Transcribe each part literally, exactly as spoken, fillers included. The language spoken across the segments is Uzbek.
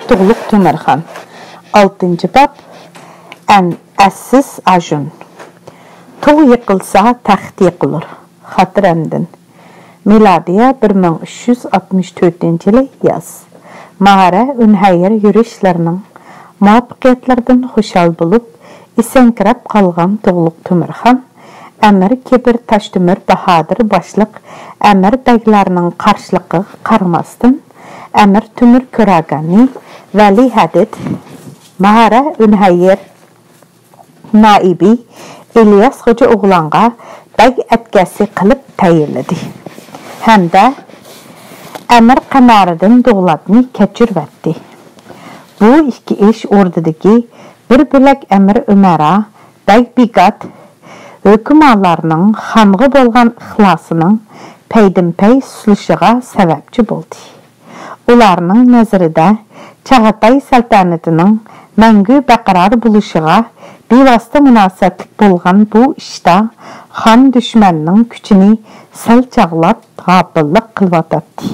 Tuğluq Tömürxan. altıncı bab. Ən əssiz ajun. Tuğ yıqılsa təxt yıqılır. Xatırəmdin. Miladiya bir ming uch yuz altmış to'rtinchi yili yaz. Mağara Ünhayir yürüşlərinin muvaffaqiyatlardan xoşal bo'lib, esankirab qolgan Tuğluq Tömürxan Əmir Kebir Taşdömür Bahadır başlıq Əmir bəylərinin qarşılıqı qarmasdan Əmir Tümür Köragani Vəli Hədid Mağara Ünhayir naibi İlyas Xoca oğlanğa bəg ətkəsi qılıb təyirlədi. Həm də Əmir Qamarıdın doğulatını keçirvətdi. Bu iki iş ordudaki bir bölək Əmir Ömərə bəg biqat hökümallarının xanğı bolğan ixlasının peydin-pey susluşuğa səbəbçi boldu. Ularının nəzərində Çağatay səltənətinin məngü bəqərar buluşuğa bevasitə münasibətlik bolğan bu işdə xan düşməninin küçünü səlçaqlab qapıllıq qılvatatdı.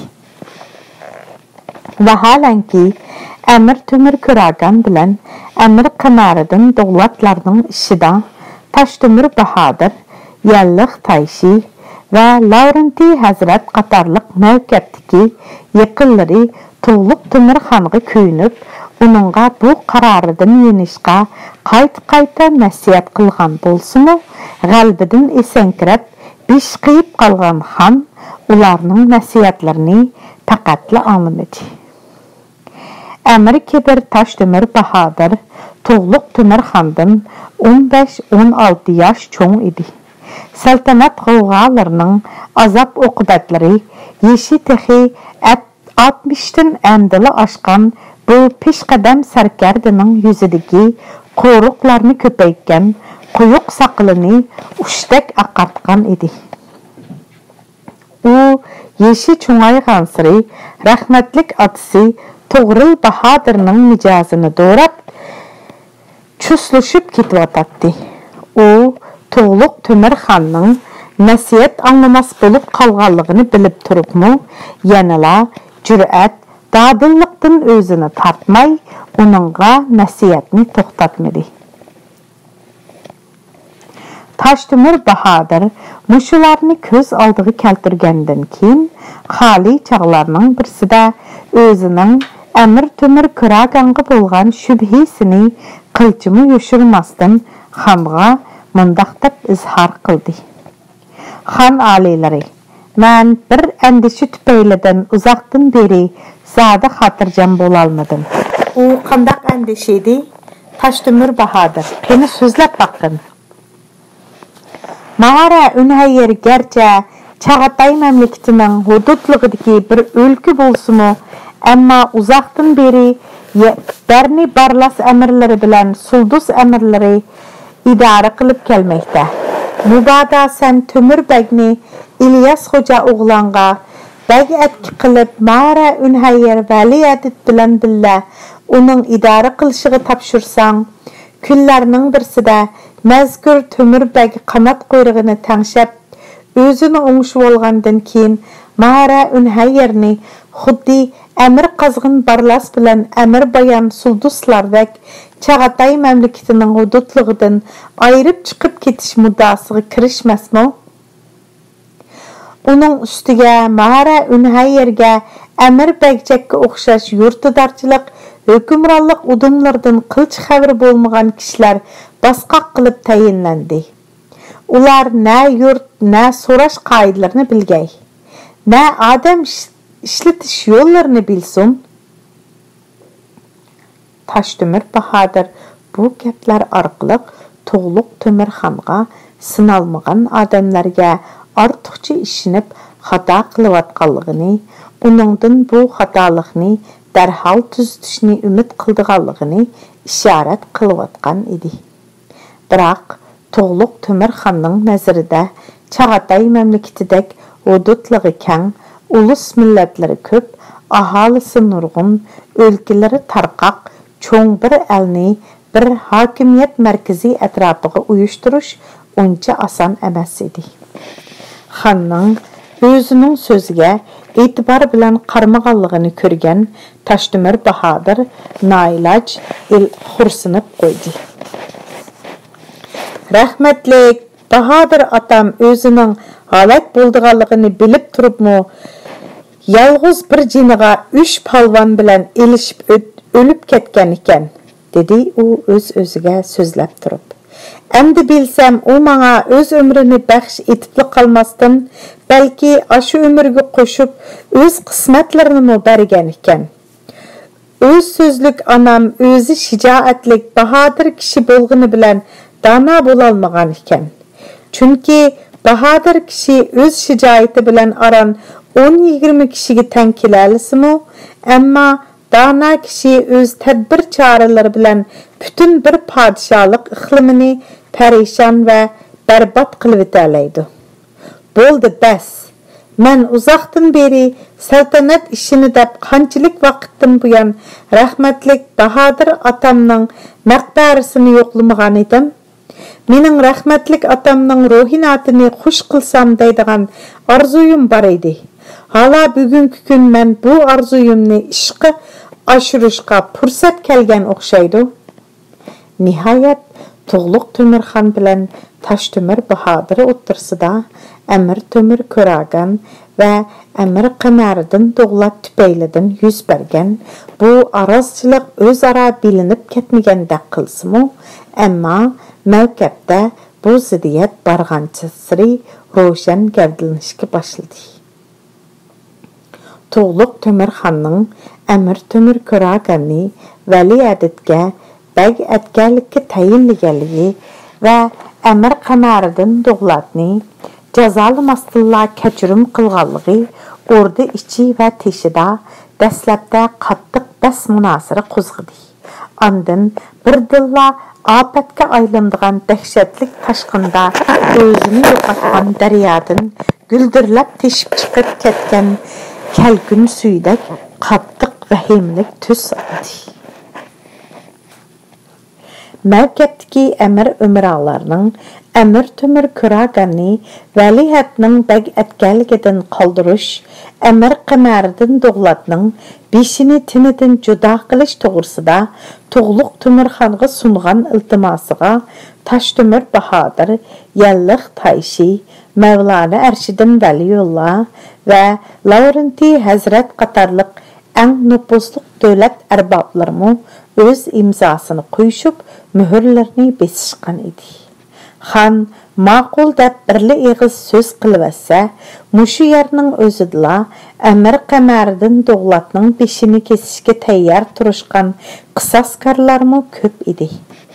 Vahalanki Əmir Tümür Köragan bilən Əmir Qamarıdın doğulatlarının işida Taşdömür Bahadır, Yalliq Tayşi və Lavrenti Həzrət qatarlıq məvkətdiki yaqınları Tuğluq Tömürxanğa köyünüb, onunğa bu qararıdan yenişqa qayta-qayta nəsihət qılğan bolsunmu, qəlbidən esankirab beş qıyıb qalğan xan ularının nəsihətlərini fəqətlə anlamadı. Əmir Kebir Taşdömür Bahadır Tuğluq Tömürxandan on beş on altı yaş çoğ idi. Səltənət qovğalarının azab oqubətləri yeşi texi altmışdan əndili aşqan bu peşqədəm sərkərdinin yüzüdeki qoruqlarını köpəykkən quyuq saqılını uşdak aqartqan idi. O, yeşi çoğayğan sırı rəhmətlik atısı Tuğrul Bahadırının micazını doğrab, çüslüşüb ketvatatdı. O, Tuğluq Tömürxanның nəsihət anlamas болып qalğanlığını bilib turubmu, yanıla cürət, dadıllıqdan özünü tartmay, onunğa nəsihətini toxtatmadı. Taşdömür Bahadır muşularını köz aldığı kəltirgəndən keyin xali çağlarının birisidə özünün Əmir Tümür Köraganğa bolğan şübhisini qılçımı yoşurmasdan xanğa mundaqdab izhar qıldı. Xan aliləri, mən bir əndişi tüpəylədən uzaqdan beri zada xatırcam bolalmadım. O qandaq əndişiydi? Taşdömür Bahadır, beni sözləb baxın. Mağara Ünhayir gerçə Çağatay məmləkətinin hududluğudaki bir ölkü bolsumu, amma uzaqdan beri bərni barlas əmirləri bilən suldus əmirləri idare qılıb gəlməkdə. Mübada sən Tömür bəgni İlyas Xoca oğlanğa bəg ətki qılıb Mağara Ünhayir Vəli Hədid bilən billə onun idare qılışığı tapşırsan, küllərinin birisidə məzkur Tömür bəg qanat quyruğunu təngşəb, özünü oңuşu olğandan keyin Mağara Ünhayirni xuddi Əmir Qazğın Barlas bilən Əmir Bayan Sulduslardək Çağatay məmləkətinin hududluğudan ayırıb çıxıb ketiş muddasığı kirişməsmi? Onun üstüge Mağara Ünhayirgə Əmir Bəycəkə oxşaş yurtudarçılıq, hökümranlıq udumlardan qılç xəbir bolmağan kişilər basqaq qılıb təyinləndi. Ular nə yurt, nə soraş qaydlarını bilgəy, nə adam işletiş yollarını bilsin. Taşdömür Bahadır bu gəplər arqılıq Tuğluq Tömürxanğa sınalmağan adamlarga artıqçı işinib xata qılıvatqanlığını, onundan bu xatalıqını dərhal düztüşünü ümid qıldığanlığını işarət qılıvatqan idi. Biroq Tuğluq Tömürxanның nəzərində Çağatay məmləkətidək hududluğu kən, ulus millətləri köp, ahalisi nurgun, өлkələri tarqaq, çoğ bir əlni bir hakimiyyət mərkəzi ətrafıqa uyuşturuş onca asan əməs idi. Xanның özünün sözüge e'tibor bilan qarmag'anligini ko'rgan Toshtemir Bahodir noiloj el xursinib qo'ydi. Rahmatlik Bahodir atam o'zining holat bo'lganligini bilib turibmi, yolg'iz bir jiniga uch polvon bilan elishib o'lib ketgan ekan, dedi u o'z-o'ziga so'zlab turib. Endi bilsam, u menga o'z umrini baxsh etib qolmasdan, balki ashu umrga qo'shib o'z qismatlarini bergan ekan. O'z so'zlik anam o'zi shijoatlik, bahodir kishi bo'lgani bilan dana bo'lolmagan ekan. Chunki bahodir kishi o'z shijoati bilan aran o'n yigirma kishiga teng kelalsimi, ammo dana kishi o'z tadbir choralari bilan butun bir podshohlik iqlimini parishon va barbod qilib o'talaydi. Bo'ldi, bas. Men uzoqdan beri saltanat ishini deb qanchalik vaqtdan buyon rahmatlik Bahodir atamning maqbarasini yo'qlamagan edim. Mening rahmatlik atamning ruhinatini xush qilsam deydigan orzuyim bor edi. Hala bugungi kun men bu orzuyimni ishga oshirishga fursat kelgan o'xshaydi. Nihoyat Tug'luq Temirxon bilan Toshtemir Bahodir o'tirsida Amir Temir Ko'ragan va Amir Qamariddin Do'g'lat tupaylidan yuz bergan bu arazchilik o'zaro bilinib ketmaganda qilsimi, ammo mavqabda bu ziddiyat barg'ancha siri ro'shan gavdalanishga boshladi. Tug'luq Temirxonning Amir Temir Ko'raganni valiadatga bag atganlikka tayinlaganligi va Amir Qamariddin Do'g'latni jazolamasdilla kechirim qilganligi o'rda ichi va teshida dastlabda qattiq bas munasiri qo'zg'adi. Ondan birdilla ofatga aylanadigan dahshatli toshqinda o'zini yo'qotgan daryodan guldirlab teshib chiqib ketgan kalkun suydak qattiq vahimlik tus oldi. Mavqatdagi Amir Umralarning Amir Temir Ko'raganni valihatning bag atganligidan qoldirish, Amir Qamariddin Do'g'latning beshini tinidan judo qilish to'g'risida Tug'luq Temirxonga sungan iltimosiga Toshtemir Bahodir, Yalliq Tayshi, Mavlana Arshiddin Valiyullah va Lavrentiy Hazrat qatorliq eng nupusli davlat arboblarimi o'z imzosini qo'yishib, muhrlarni besishgan edi. Xon ma'qul deb birli eg'iz so'z qilibsa, mushu yerning o'zida Amir Qamariddin Do'g'latning beshini kesishga tayyor turishgan qisoskorlarmi ko'p edi.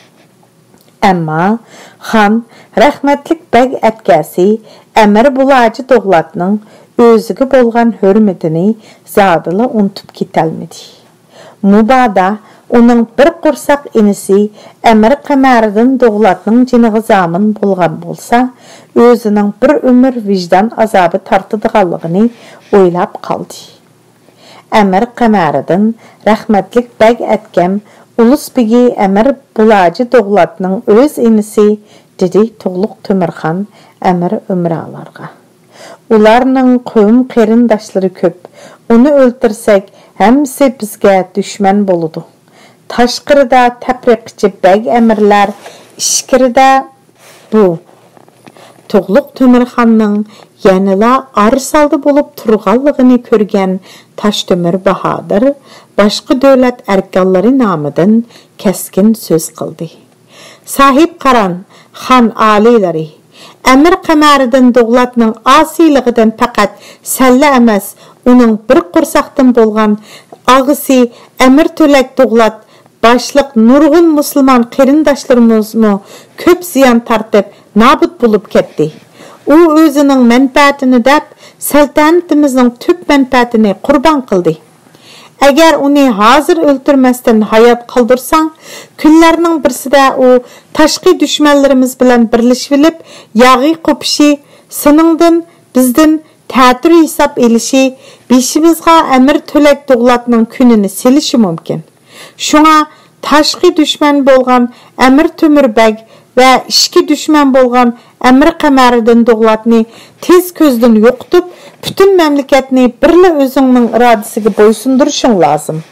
Ammo xon rahmatlik bag atgasi Amir Bulaji Do'g'latning o'ziga bo'lgan hurmatini zodila unutib ketolmadi. Mubada uning bir qursoq inisi Amir Qamariddin Do'g'latning jiniga zamin bo'lgan bo'lsa, o'zining bir umr vijdon azobi tortadiganligini o'ylab qoldi. Amir Qamariddin rahmatlik bag atgan Ulusbegi Amir Bulaji Do'g'latning o'z inisi, dedi Tug'luq Temirxon Amir Umralarga. Ularning qo'm qarindoshlari ko'p. Uni o'ltirsak, hammasi bizga dushman bo'ladi. Tashqirida tapriqchi bag amirlar, ichkarida bu. Tug'luq Temirxonning yanila arsalda bo'lib turganligini ko'rgan Toshtemir Bahodir boshqa davlat arkonlari nomidan keskin so'z qildi. Sahib qaran, xon oliylari, Amir Qamariddin Do'g'latning osiyligidan faqat salla emas, uning bir qursoqdan bo'lgan og'isi Amir To'lak Do'g'lat boshliq nurg'un musulmon qarindoshlarimizni ko'p ziyon tortib nobud bo'lib ketdi. U o'zining manfaatini deb saltanatimizning tub manfaatini qurbon qildi. Agar uni hozir o'ltirmasdan hayot qoldirsang, kunlarning birsida u tashqi dushmanlarimiz bilan birlashib olib, yog'i qo'pishi, seningdan bizdan ta'tir hisob elishi, beshimizga Amir To'lak Do'g'latning kunini silishi mumkin. Shunga tashqi dushman bo'lgan Amir Temirbek va ichki dushman bo'lgan Amir Qamariddin Do'g'latni tez ko'zdan yo'qitib, Bütün memleketni birli özüңнің iradisiga boysunduruşun lazım.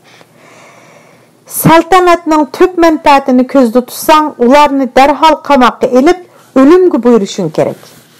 Saltanatning tüp menfaatini ko'zda tutsan, ularni darhol qamoqqa elib, o'limga buyurishing kerak.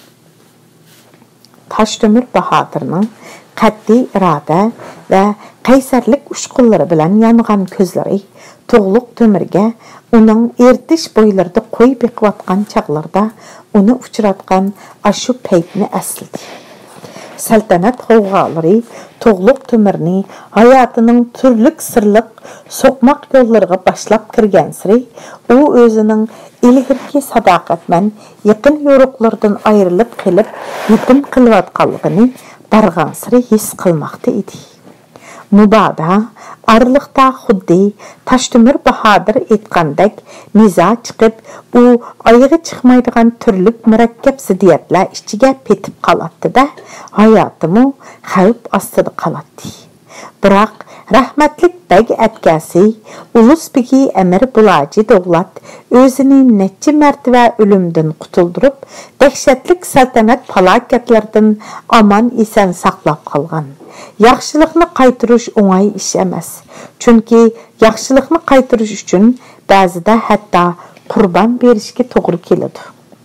Taşdemir Bahadirning qat'iy iroda va qaysarlik ushqunlari bilan yangan ko'zlari To'g'liq Temirga uning ertish bo'ylarida qo'y beqiyotgan chaqlarda uni uchratgan ashu paytni asladi. Saltanat g'avg'olari To'g'liq Temirni hayotining turli sirliq so'qmoq yo'llariga boshlab kirgan siri, u o'zining ilgirki sadoqatman yaqin yo'riqlardan ayrilib qilib, yetim qilayotganligini bargan siri his qilmoqda edi. Mubada arliqda xuddi Taşdemir Bahadir aytgandek nizo chiqib, u oyog'i chiqmaydigan turli murakkab ziddiyatlar ichiga petib qolatdi-da, hayotimi xavf ostida qoladi. Biroq rahmatlik beg atkasi Ulusbegi Amir Bulaji Davlat o'zini necha martaba o'limdan qutuldirib, dahshatlik saltanat falokatlardan aman eson saqlab qolgan. Yaxshilikni qaytirish o'ng'ay ish emas. Chunki yaxshilikni qaytirish uchun ba'zida hatto qurbon berishga to'g'ri keladi.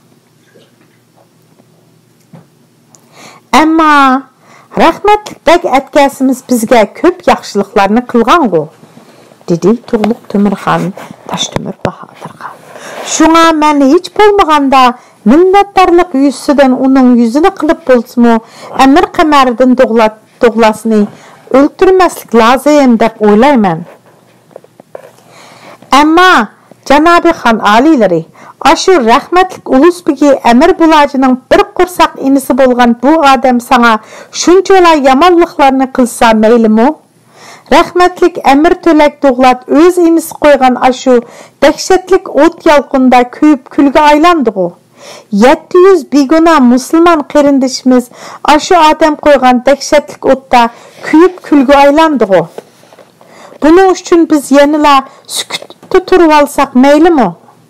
Ammo rahmatlik beg atkasimiz bizga ko'p yaxshiliklarni qilgan-ku, dedi To'g'liq Temirxon Taşdemir Bahadirga. Shunga men hech bo'lmaganda minnatdorlik yuzidan uning yuzini qilib bo'lsa-mu, Amir Qamariddin Davlat To'g'lasini o'ltirmaslik lozim deb o'ylayman. Ammo Janobi xon oliylari, ashu rahmatlik Ulusbegi Amir Bulajining bir qursoq inisi bo'lgan bu odam sana shunchalar yomonliklarni qilsa maylimi? Rahmatlik Amir To'lak Davlat o'z inisi qo'ygan ashu dahshatlik o't yolqinda kuyib kulga aylandi-ku. yetti yuz beguna musulmon qarindishimiz ashu odam qo'ygan dahshatlik o'tda kuyib kulga aylandi-ku. Buning uchun biz yanala sukutda turib olsak maylimi?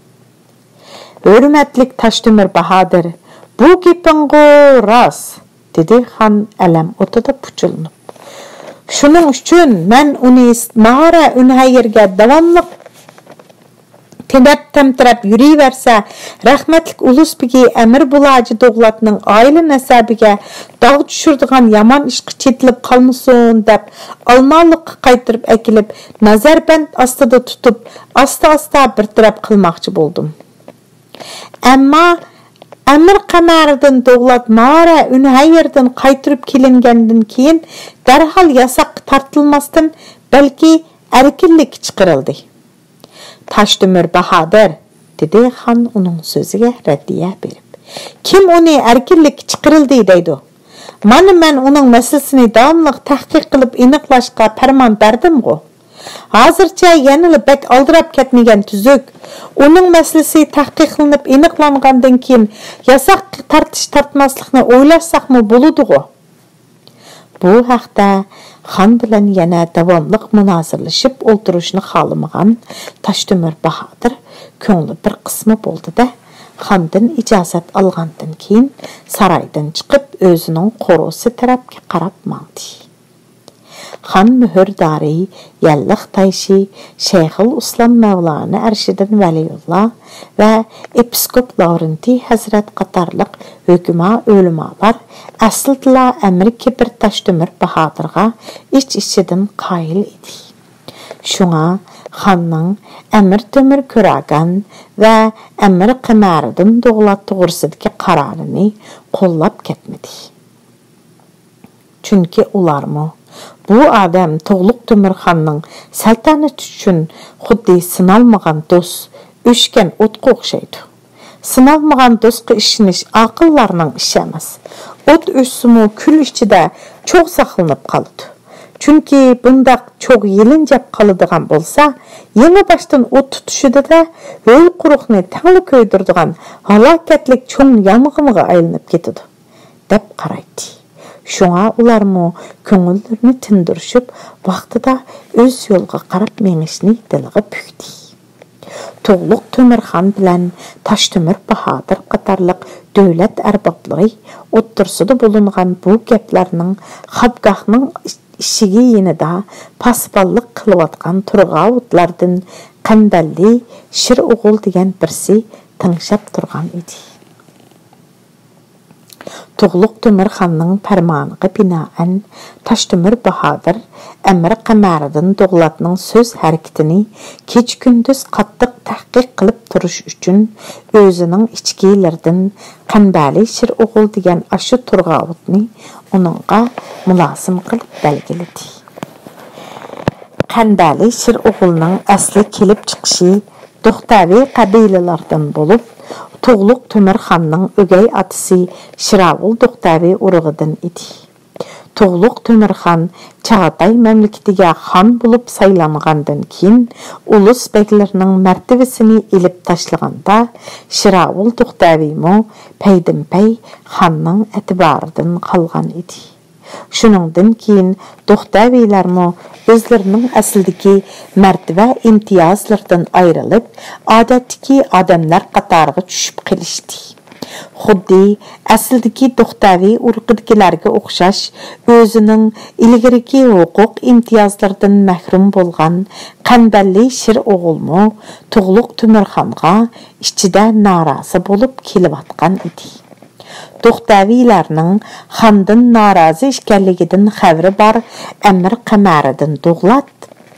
Hurmatlik Taşdemir Bahadir, bu gapingga rost, dedi xon alam o'tida puchilib. Shuning uchun men uni mahara unhayirga davomli tenab tamtirab yurayversa, rahmatlik Ulusbegi Amir Bulaji Davlatning oila nasabiga dog' tushirdigan yomon ishga chetilib qolmasin deb almonliqqa qaytirib akilib, nazarband ostida tutib, asta-asta bir taraf qilmoqchi bo'ldim. Ammo Amir Qamariddin Davlat Mara Unhayirdan qaytirib kelingandan keyin darhol yasoq tortilmasdan balki erkinlik chiqarildi. Taşdemir Bahadir, dedi xon uning so'ziga raddiya berib. Kim uni erkinlik chiqarildi deydi? Mana men uning masalasini davomli tahqiq qilib aniqlashga farmon berdim-ku. Hozircha yanada bek aldirab ketmagan tuzuk. Uning masalasi tahqiqlanib aniqlangandan keyin yasoq tartish tartmaslikni o'ylashsaqmi bo'ladi-ku. Bu haqda xon bilan yana davomli munozirlashib o'ltirishni xohlamagan Taşdemir Bahadir ko'ngli bir qismi bo'ldi-da, xondan ijozat olgandan keyin saroydan chiqib o'zining qo'rosi tarafga qarab mangdi. Xon muhrdori Yalliq Tayshi Shayxul Islom Mavlana Arshidin Valiyullah va episkop Lavrenti Hazrat qatorliq hukma o'limalar aslida Amerika bir Taşdemir Bahadirga ich-ichidan qoyil edi. Shunga xonning Amir Temir Ko'ragan va Amir Qamariddin Davlat to'g'risidagi qarorini qo'llab ketmadi. Chunki ularmi bu odam To'g'liq Temirxonning saltanat uchun xuddi sinalmagan do'st, o'shgan o'tga o'xshaydi. Sinalmagan do'stga ishonish aqllarning ishi emas. O't o'simi kul ichida cho'g' saqlanib qoladi. Chunki bundaq cho'g' yelinjab qoladigan bo'lsa, yangi boshdan o't tutishida yo'l quruqni tangli ko'ydiradigan halokatlik cho'ng yong'inga aylanib ketadi, deb qaraydi. Shunga ularmi ko'ngillarni tindirishib, vaqtida o'z yo'lga qarab menishni dilga pukdi. Tuğluq Tömürxan bilen Taştömür Bahadır qatarlıq dövlət ərbablығы ottursuda bulunğan bu gəplərinin xabqaqның işigi yenida pasballıq qılıvatqan Turğavutlardan Qanbəlli Şir oğul degan birsi tınşap turğan idi. Tuğluq Tömürxanның pərmanıqı binaən Taştömür Bahadır Əmir Qəməriddin Doğlatның söz hərəkətini keç gündüz qatlıq təhqiq qılıb turuş üçün özünün içkilərdən Qanbəlli Şir oğul degan aşı Turğavutni onunğa mulasım qılıb bəlgiledi. Qanbəlli Şir oğulunun əsli kelib çıxışı Doxtavi qabilələrdən olub, Tuğluq Tömürxanның ögey atısı Şiravul Doxtavi urug'idan idi. Tuğluq Tömürxan Çağatay məmləkətiga xan bulub saylanğandan keyin ulus bəklərinin mərtəbəsini elib taşlaganda Şiravul Doxtavi mo pəydinpəy xanның etibarıdan qalğan idi. Şuningdan keyin Doxtavilərmi özlərinin əslidəki mərtəbə imtiyazlardan ayrılıb, adətdəki adamlar qatarıga düşüb qilishdi. Xuddi əslidəki Doxtavi urqidikilərə oxşaş, özünün ilgiriki hüquq imtiyazlardan məhrum bolğan Qanbəlli Şir oğulmu Tuğluq Tömürxanğa içində narazı bolub kelivatqan idi. Doxtavilərinin xandan narazı işkənligidən xəbri bar Əmir Qəməriddin Doğlat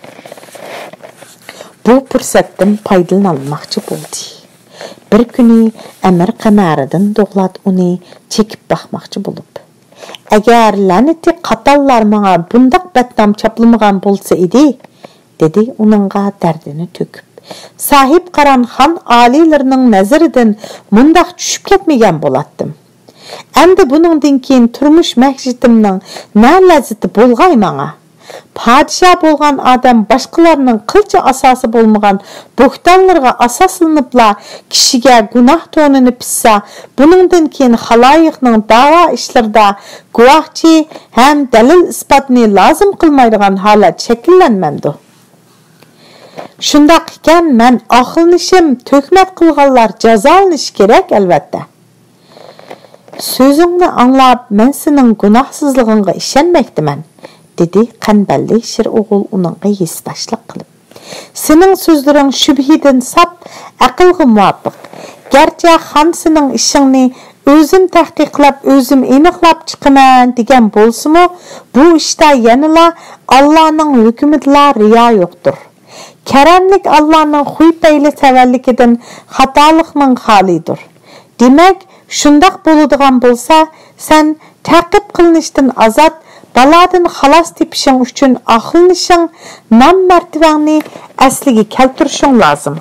bu fürsətdən faydalanmaqçı boldu. Bir günü Əmir Qəməriddin Doğlat onu çekib baxmaqçı bolub. Əgər lənəti qatallar mənə bundaq bətnam çaplamağan bolsa idi, dedi onunğa dərdini töküb. Sahib qaran xan alilərinin nəzəridən mundaq düşüb ketməyən bolatdım. Əmdi bunundan keyin turmuş məqsətimnin nə ləzzəti bolğay mənə. Padişah bolğan adam başqalarının qılca asası bolmağan bohtanlarga asaslanıpla kişiga günah tonunu pissa, bunundan keyin xalayiqning dava işlərdə guvahçı həm dəlil isbatını lazım qılmaydigan halat şəkillənməndi. Şundaq ikən mən axılnışım töhmət qılğanlar cəzalanış kerak əlbəttə. Sözünü anlap mən senin günahsızlığına işenmekdimən, dedi Qanbəlli Şir oğul onunğa yesdaşlıq qılıb. Senin sözlərin şübhidin sap, aqılğa muvafıq. Gerçi xan senin işini özüm təhqiqlab, özüm eniqlab çıxımən degen bolsumu, bu işdə yanıla Allah'ın hükümidla riya yoxdur. Kərəmlik Allah'ın xuy peyli səvəllikidin xatalıqның xalidir. Demək, şundaq boludigan bolsa, sen təqib qılınışdan azad, baladan xalas tepişin üçün axılnışın, nam mərtibəni əsligi keltirişin lazım.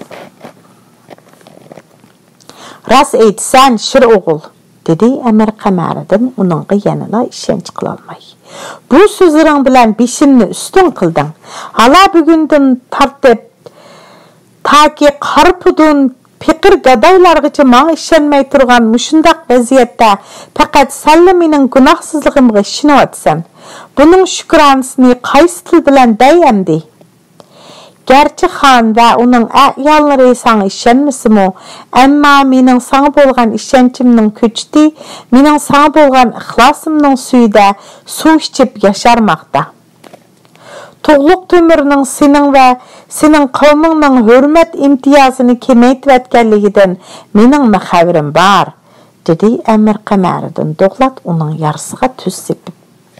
Ras eytsən Şir oğul, dedi Əmir Qəməriddin onunğa yanıla işenç qılalmay. Bu sözlərin bilən beşinni üstün qıldın. Hala bugündün tartib, ta ki qarpudun Pekir gadaylargıcı mağa işenmey turgan müşündaq vaziyette fakat salla menin günahsızlığımı işini atsam. Bunun şükranısını qaysı til bilen deyemdi. Gerçi xan ve onun əyalları sana işenmisimi, amma menin sana bolgan işençimnin köçti, menin sana bolgan ixlasımның suyda su içip yaşarmaqda. Tuğluq Tömürning senin ve senin qavmingning hürmet imtiyazını kemeytib etkenligidən mening xabarim var, dedi Əmir Qəməriddin Doğlat onun yarısıga tüz sepib.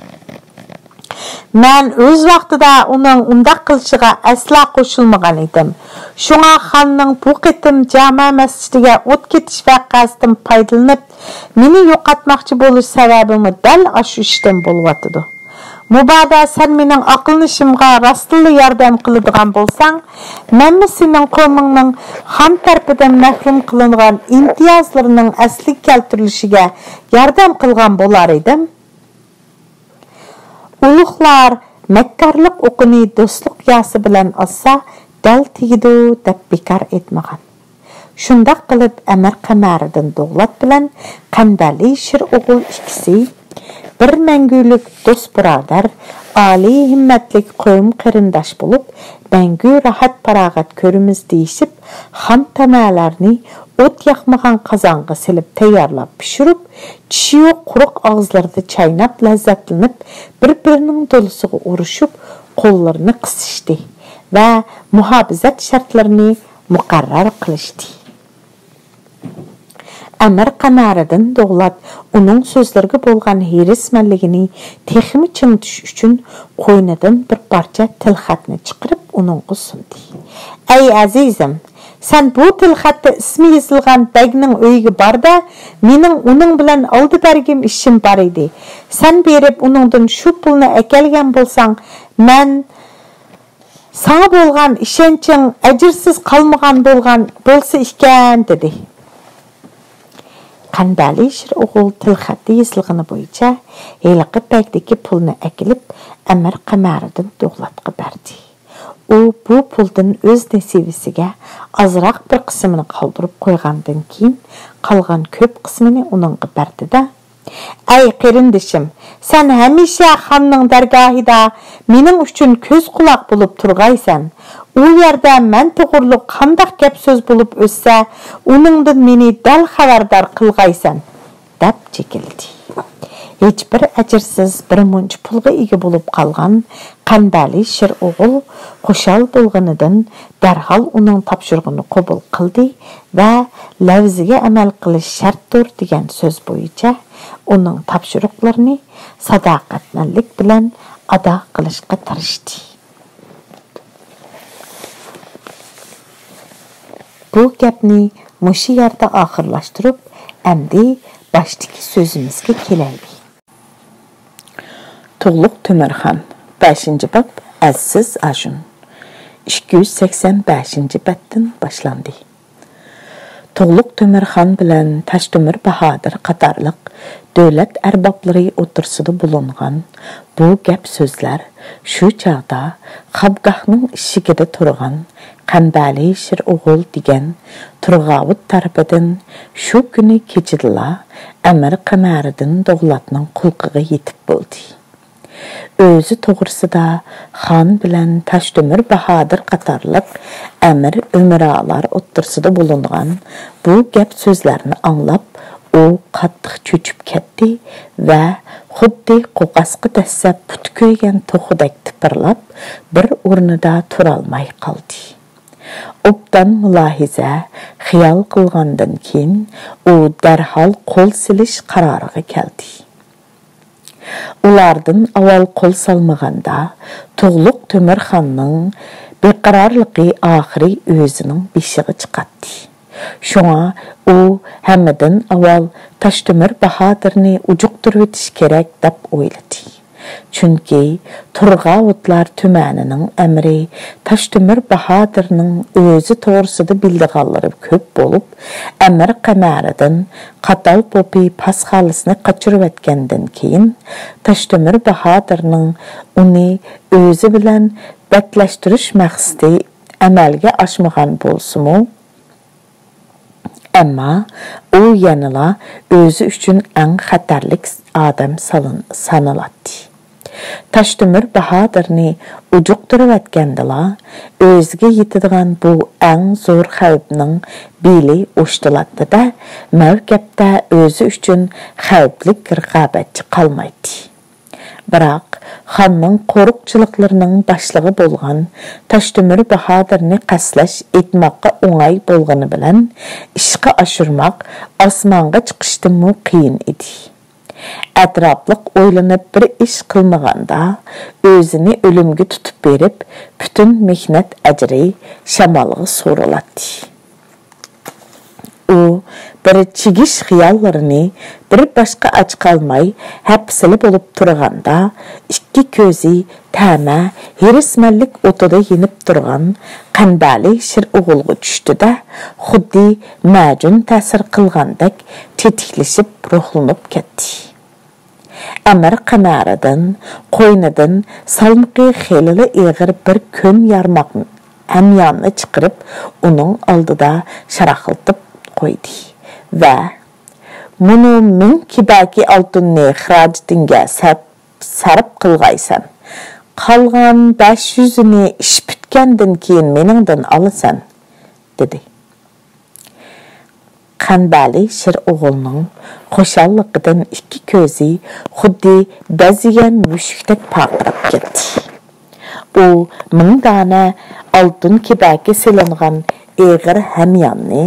Mən öz vaqtida onun undaq qilishig'a asla qo'shilmagan edim. Şuna xanning bu qitim jama masjidiga o't ketish vaqasidan foydalanib, meni yo'qotmoqchi bo'lish sababimi dal ashu ishdan bo'lyotidi. Mubada sen mening aqlnishimga rastlı yordam qiladigan bolsang, menmi sening qavmingning xan tarafidan mahrum qilingan imtiyozlarining asli keltirilishiga yordam qilgan bo'lar edim. Ulug'lar makkarlik o'qini do'stlik yasi bilan olsa, dal tegidu deb bekor etmagan. Shundaq qilib Əmir Qəməriddin Doğlat bilan Qanbəlli Şir o'g'il ikkisi bir мәңгүлік дос бірадар, али himmetlik qo'yim qarindosh bo'lib, мәңгү rahat parag'at ko'rimiz deyishib, xon tamalarni o't yaxmagan qozonga silib tayyorlab pishirib, tishi yo'q quruq og'izlarda chaynab lazzatlanib, bir-birining do'lisiga urushib, qo'llarini qisishdi va muhofazat shartlarini muqarrar qilishdi. Amir Qamariddin Davlat uning so'zlariga bo'lgan hirismanligini texmi chimtish uchun qo'ynidan bir parcha tilxatni chiqarib uningga sundi. Ey azizim, sen bu tilxatda ismi yozilgan bagning uyiga borda, mening uning bilan oldi bergim ishim bor edi. Sen berib uningdan shu pulni akelgan bo'lsang, men sana bo'lgan ishonching ajrsiz qolmagan bo'lgan bo'lsa ekan dedi. Qanbali shir o'g'il tilxatda yozilgani bo'yicha heliqi paytdagi pulni akilib Amir Qamariddin Davlatga berdi. U bu puldan o'z nasibasiga azroq bir qismini qoldirib qo'ygandan keyin qolgan ko'p qismini uningga berdi-da, "Ey qarindishim, sen hamisha xonning dargohida mening uchun ko'z quloq bo'lib turg'aysan. U yerda men to'g'riliq qanday gap so'z bo'lib o'tsa, uningdan meni dal xabardor qilg'aysan" deb chekildi. Hech bir ajrsiz bir munch pulga ega bo'lib qolgan Qanbali shir o'g'il xushal bo'lganidan darhol uning topshirig'ini qabul qildi va lavziga amal qilish shartdir degan so'z bo'yicha uning topshiriqlarini sadoqatmanlik bilan ado qilishga tirishdi. Bu gapni mushu yerda oxirlashtirib, endi başdaki sözümüzge kelaylik. Tuğluq Tömerxan beshinchi bab Azsiz Ajun ikki yuz sakson beshinchi batdan başlandı. Tuğluq Tömerxan bilan Tashtomir Bahodir qatorliq davlat arboblari o'tirsida bulungan bu gap so'zlar shu chaqda xabgohning ishigida turgan Qanbali shir o'g'il degan Turg'avut tarafidan shu kuni kechidala Amir Qamariddin Davlatning qulqiga yetib bo'ldi. O'zi to'g'risida xon bilan Tashtomir Bahodir qatorliq amir umralar o'tirsida bulungan bu gap so'zlarni anglab u qattiq cho'chib ketdi va xuddi qo'qasqa dastlab put ko'ygan to'xidak tipirlab bir o'rnida turolmay qoldi. Obdan mulohiza xiyol qilgandan keyin u darhol qo'l silish qaroriga keldi. Ulardan avval qo'l salmaganda Tuğluq Tömerxanning beqarorligi oxiri o'zining beshiga chiqadi. Shunga u hammadan avval Tashtomir Bahodirni ujuqtirib o'tish kerak deb o'yladi. Chunki Turg'avutlar tumanining amri Tashtomir Bahodirning o'zi to'g'risida bildiganlari ko'p bo'lib, Amir Qamariddin qatal popi pasxalisini qochirib o'tgandan keyin Tashtomir Bahodirning uni o'zi bilan batlashtirish maqsadi amalga oshmagan bo'lsa-mu, ammo u yanala o'zi uchun eng xatarlik odam sanaladi. Tashtomir Bahodirni ujuqtirib o'tgandala o'ziga yetadigan bu eng zo'r xavfning beli o'shtilatdi-da, mavqabda o'zi uchun xavfli raqobatchi qolmaydi. Biroq xonning qo'riqchiliklarining boshlig'i bo'lgan Tashtomir Bahodirni qaslash etmoqqa o'ng'ay bo'lgani bilan ishga oshirmoq osmonga chiqishdan qiyin edi. Atrofliq o'ylanib bir ish qilmaganda o'zini o'limga tutib berib, butun mehnat ajri shamolga so'riladi. U bir chigish xiyollarini bir boshqa och qolmay hapsili bo'lib turganda ikki ko'zi tama hirismanlik o'tida yenib turgan Qanbali shir o'g'ilga tushdi-da, xuddi majun ta'sir qilgandek tetiklashib ruhlanib ketdi. Amir Qamariddin qo'ynidan salmiqi xelili eg'ir bir ko'm yarmoqni hamyonni chiqarib uning oldida sharaqiltib qo'ydi va мұны мың кибәки алтынны храджетіңге сарып қылғайсан. Қалған besh yüzünü іш біткенден кейін меніңден алысан, dedi. Qanbali Shir o'g'ilning xo'shalligidan ikki ko'zi xuddi bazigan mushukdek paqirab ketdi. U ming dona oltin kibaki silingan eg'ir hamyonni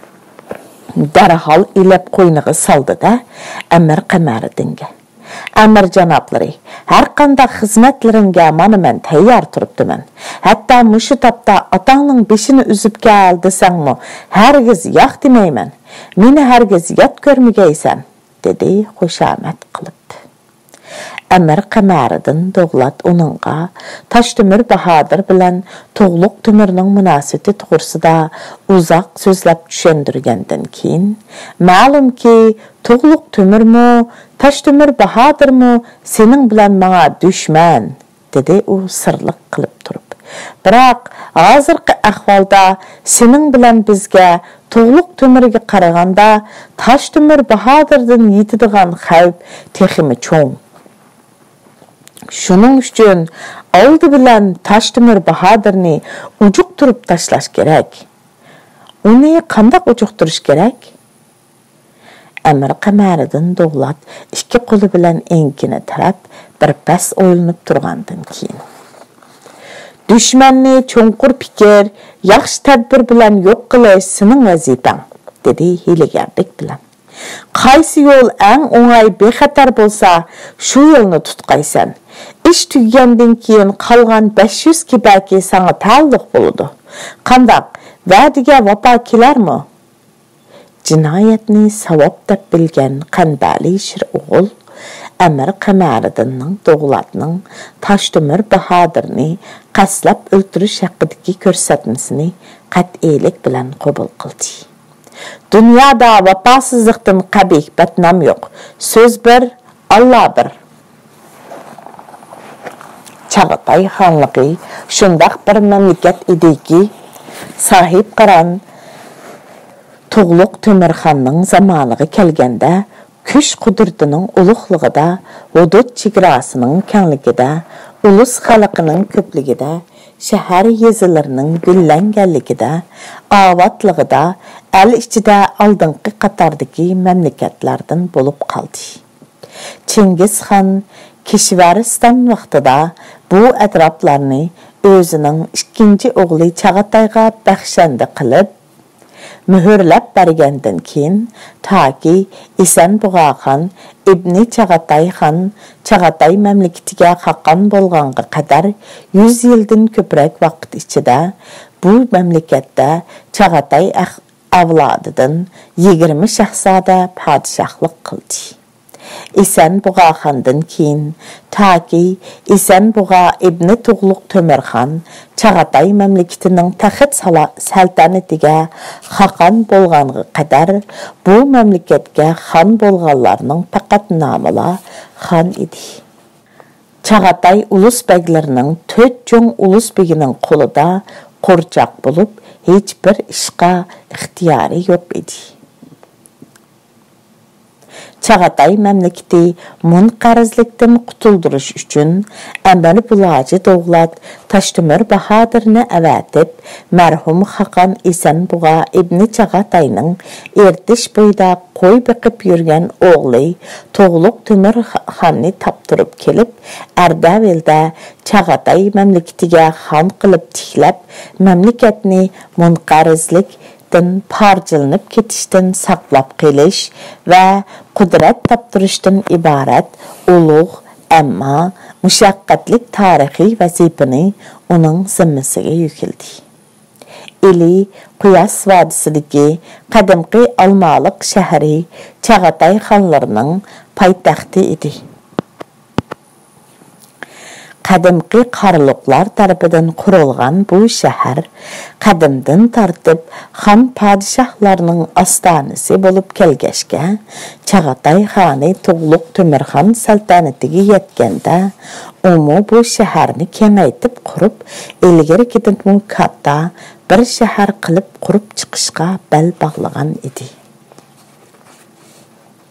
darhol ilib qo'yniga soldi-da Amir Qamariddinga. Amir janoblari, har qanday xizmatlaringga mana men tayyor turibdiman. Hatto mushu topda otangning beshini uzib kel desangmi, hargiz yo'q demayman. Meni hargiz yot ko'rmagaysan, dedi xushomat qilib. Amir Qamariddin Davlat uningga Toshtemir Bahodir bilan To'g'liq Temirning munosabati to'g'risida uzoq so'zlab tushundirgandan keyin, ma'lumki To'g'liq Temirmi, Toshtemir Bahodirmi sening bilan menga dushman, dedi u sirliq qilib turib. Biroq hozirgi ahvolda sening bilan bizga To'g'liq Temirga qaraganda Toshtemir Bahodirdan yetadigan xavf texmi cho'ng. Shuning uchun oldi bilan Toshtemir Bahodirni ujuqtirib tashlash kerak. Uni qanday ujuqtirish kerak? Amir Qamariddin Davlat ikki qo'li bilan enkini tarab bir pas o'ylanib turgandan keyin dushmanni cho'nqur fikr, yaxshi tadbir bilan yo'q qilish sening vazifang, dedi hiylagarlik bilan. Qaysi yo'l eng o'ng'ay bexatar bo'lsa, shu yo'lni tutqaysan. Ish tugagandan keyin qolgan besh yuz kibaki sana taalluq bo'ladi. Qandaq va'daga vafo kelarmi? Jinoyatni savob deb bilgan Qanbali Shir o'g'il Amir Qamariddinning Davlatning Toshtemir Bahodirni qaslab o'ltirish haqidagi ko'rsatmasini qat'iylik bilan qabul qildi. Dunyoda vafosizlikdan qabih batnam yo'q. So'z bir, Alloh bir. Chag'atay xonligi shundaq bir mamlakat ediki, sahib qaran To'g'liq Temirxonning zamoniga kelganda kuch qudratining ulug'ligida, hudud chegarasining kengligida, ulus xalqining ko'pligida, shahar yezilarining gullanganligida, ovatligida, el ichida oldingi qatordagi mamlakatlardan bo'lib qoldi. Chingizxon Kishvariston vaqtida bu atroflarni o'zining ikkinchi o'g'li Chag'atayga baxshanda qilib mühürlab bergandan keyin toki Esenbug'a xon ibn Chag'atay xon Chag'atay mamlakatiga xaqon bo'lganga qadar yuz yildan ko'proq vaqt ichida bu mamlakatda Chag'atay avlodidan yigirma shahzoda podshohlik qildi. Esenbug'a xondan keyin toki Esenbug'a ibn To'g'liq Temirxon Chag'atay mamlakatining taxt saltanatiga xaqon bo'lganga qadar bu mamlakatga xon bo'lganlarning faqat nomila xon edi. Chag'atay ulus beglarining to'rt cho'ng ulus begining qo'lida qo'rchoq bo'lib, hech bir ishqa ixtiyori yo'q edi. Chag'atay mamlakati munqarizlikdan qutuldirish uchun Amir Bulaji Davlat Toshtemir Bahodirni avatib, marhum Xaqon Esenbug'a ibn Chag'atayning Ertish bo'yida qo'y biqib yurgan o'g'li To'g'liq Temirxonni toptirib kelib, Ardavelda Chag'atay mamlakatiga xon qilib tiklab, mamlakatni munqarizlik parçalanıp ketishdan saqlab qelish va qudrat toptirishdan iborat ulug' ammo mushaqqatli tarixiy vazifani uning zimmasiga yukildi. Ili Quyosh vodisidagi qadimgi Olmaliq shahri Chag'atay xonlarining poytaxti edi. Qadimgi Qarluqlar tarafidan qurilgan bu shahar qadimdan tortib xon podshohlarning ostonasi bo'lib kelgashga, Chag'atay xoni To'g'liq Temirxon saltanatiga yetganda, u bu shaharni kengaytib qurib, ilgarigidan katta bir shahar qilib qurib chiqishga bel bog'lagan edi.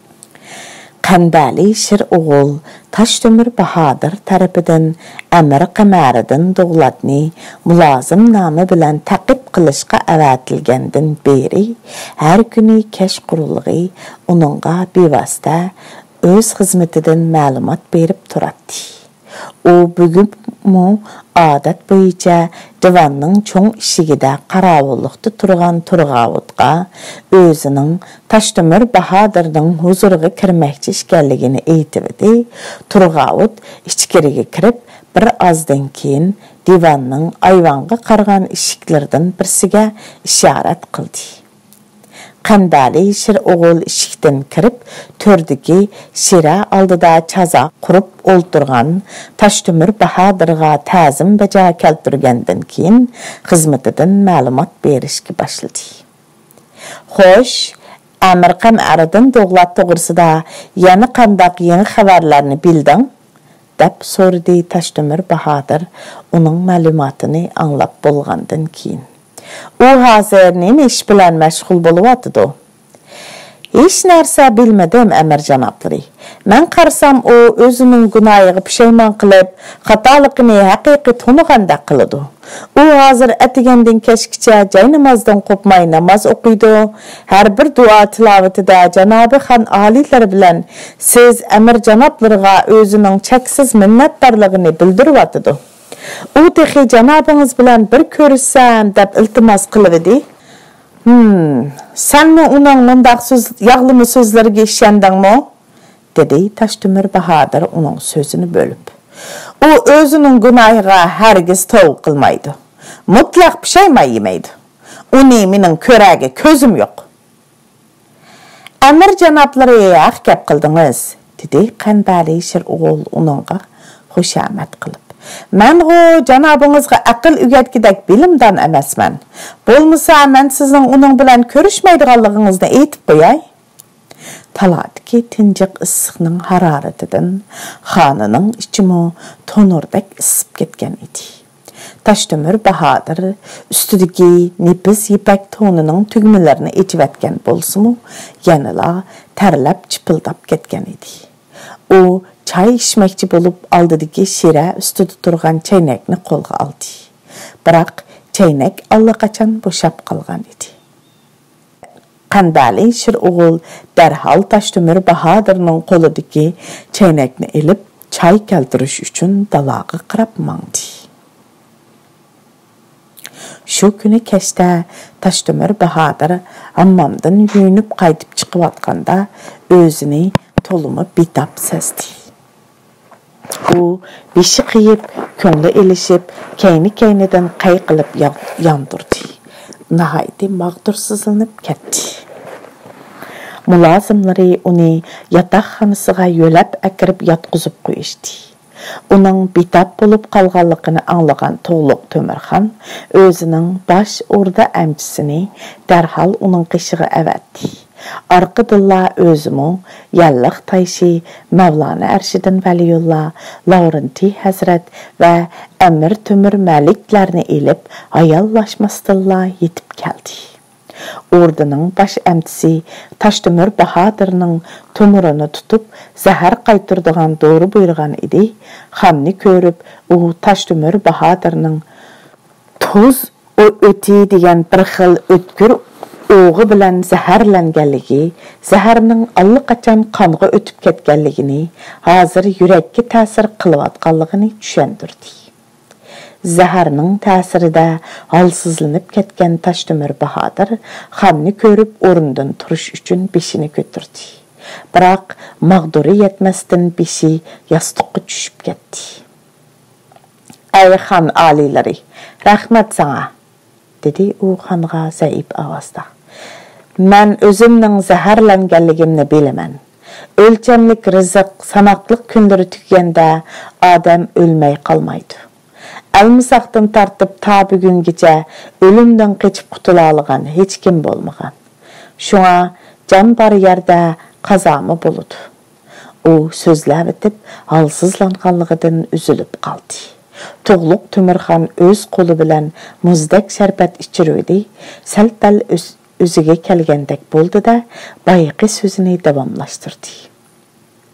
Qandali Şir oğul Taşdömür Bahadır tarafıdan Əmir Qəməridin doğulatni mulazım namı bilan taqib qilishqa avatilgandan beri har kuni kesh qurulg'i uningga bevosita o'z xizmatidan ma'lumot berib turadi. U bugun mu odat bo'yicha divanning cho'ng ishigida qarovullikda turgan Turg'avutga o'zining Taşdömür Bahadirning huzuriga kirmoqchi ekanligini aytibdi. Turg'avut ichkariga kirib bir ozdan keyin divanning ayvonga qargan eshiklardan birsiga ishorat qildi. Qandali Şir oğul eshikdan kirib to'rdagi shira oldida chaza qurib o'ltirgan Taşdömür Bahadirga ta'zim bajo keltirgandan keyin xizmatidan ma'lumot berishga boshladi. Xo'sh, Amir Qəməridin doğulat to'g'risida yana qandaq yangi xabarlarni bilding? deb so'radi Taşdömür Bahadir uning ma'lumotini anglab bo'lgandan keyin. U hozir nima ish bilan mashg'ul bo'lyapti? Hech narsa bilmadim, Amir janoblari. Men qarsam u o'zining gunohiga pushaymon qilib, xatoligini haqiqiy tuniganda qiladi. U hozir atigandan kechgacha joy namozdan qo'pmay namoz o'qiydi. Har bir duo tilovatida Janobi Xon oliylari bilan siz Amir janoblariga o'zining cheksiz minnatdorligini bildiryapti. U texi janobingiz bilan bir ko'rishsam deb iltimos qildi. Hmm, senmi uning mundaq so'z, yog'limi so'zlariga ishondingmi? dedi Taşdömür Bahadir uning so'zini bo'lib. U o'zining gunohiga hargiz tavb qilmaydi. Mutlaq pushaymon yemaydi. Uni mening ko'raga ko'zim yo'q. Amir janoblari haq gap qildingiz, dedi Qandali Şir o'g'il uningga xushamat qilib. Men o janobingizga aql o'rgatgidek bilimdan emasman. Bo'lmasa men sizning uning bilan ko'rishmaydiganligingizni aytib qo'yay. Talatki tinjiq issiqning haroratidan xonining ichimi tonurdek isib ketgan edi. Taşdömür Bahadir ustidagi nepiz ipak to'nining tugmalarini echivatgan bo'lsa-mu, yanala tarlab chipildab ketgan edi. U çay içmekçi bulup aldidagi shira ustida turgan chaynakni qo'lga oldi. Biroq chaynak allaqachon bo'shab qolgan edi. Qandali Şir o'g'il darhol Taşdömür Bahadirning qo'lidagi chaynakni elib çay keltirish uchun dalaga qarab mangdi. Shu kuni kechda Taşdömür Bahadir hammomdan yuyinib qaytib chiqayotganda o'zini to'limi bitap sezdi. U beshi qiyib, ko'ngli elishib, kayni-kaynidan qay qilib yondirdi. Nihoyatda mag'dursizlanib ketdi. Mulozimlari uni yotoqxonasiga yo'lab akirib yotqizib qo'yishdi. Uning bitap bo'lib qolganligini anglagan To'g'liq To'mirxon o'zining bosh o'rda amchisini darhol uning qishig'i avatdi. Arqadilla özümü, yalliq tayşi, Mavlana Arshidin Valiyullah, Lavrenti Hazret ve Amir Tömür Maliklarni elib, ayallashmasdilla yetib keldi. Orduning baş amtisi Taşdömür Bahadirning to'mirini tutib, zahar qaytirdigan dori buyurgan edi. Xonni ko'rib, u Taşdömür Bahadirning tuz o'ti degan bir xil o'tkir o'g'i bilan zaharlanganligi, zaharning allaqachon qonga o'tib ketganligini, hozir yurakka ta'sir qilayotganligini tushuntirdi. Zaharning ta'sirida holsizlanib ketgan Taşdömür Bahadir xonni ko'rib o'rnidan turish uchun beshini ko'tardi. Biroq mag'duri yetmasdan beshi yostiqqa tushib ketdi. "Ey xon oliylari, rahmat sana", dedi u xonga zaif ovozda. "Men o'zimning zaharlanganligimni bilaman. O'lchamlik rizq sanoqliq kunlari tuganda odam o'lmay qolmaydi. Almisaqdan tartib ta bugungacha o'limdan qochib qutula olgan hech kim bo'lmagan. Shunga jon bor yerda qazomi bo'ladi." U so'zlab o'tib, holsizlanganligidan uzilib qoldi. To'g'liq To'mirxon o'z qo'li bilan muzdak sharbat ichirdi. Sal-pal o'ziga kelgandek bo'ldi-da, boyiqi so'zini davomlashtirdi.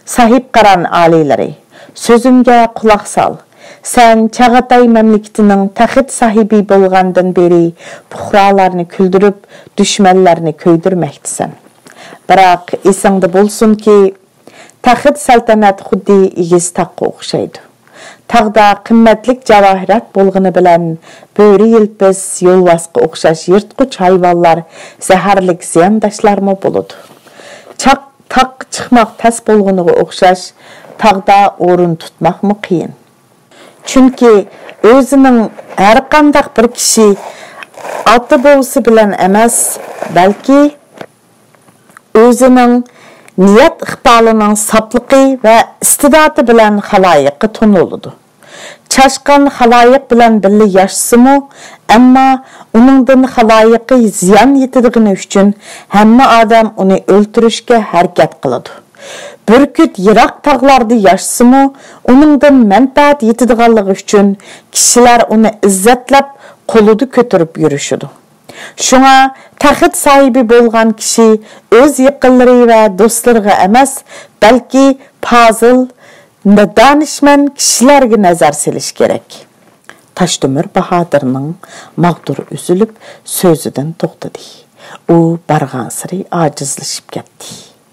Sahip qaran aliləri, sözümgə qulaq sal. Sən Çağatay məmləkətinin təxit sahibi bolğandan beri puxralarını küldürüb, düşmənlərini köydürməkdisən. Biroq esingdə bolsun ki, təxit saltanat xuddi igiz taqqa oxşaydı. Tağda qimmatlik javahirat bolğını bilan böri yilpiz, yolvasqa oxşaş yırtqıç hayvanlar zəharlik ziyandaşlarmı boludu. Çaq taq çıxmaq təs bolğыныğa oxşaş tağda orun tutmaqmı qiyin. Çünki özünün hər qandaq bir kişi atı bolsa bilan emas, balki özünün niyet iqbalının saplıqı və istidatı bilan xalayiqı tonuludu. Çaşqan xalayiq bilan birli yaşsımı, amma onundan xalayiqı ziyan yetidigini üçün həmmə adam onu öldürüşkə hərəkət qılıdı. Bürküt Yirak tağlarda yaşsımı, onundan mənfaat yetidiganlığı üçün kişiler onu izzetlep qoludu kötürüp yürüşüdü. Şuna taxit sahibi bolğan kişi öz yaqinlari ve dostlarına emas, balki fazıl, danışman kişilerge nazar selish gerek. Taşdömür Bahadırның mağdur üzülüp sözüden toxtadı. O barğansırı acizleşip getdi.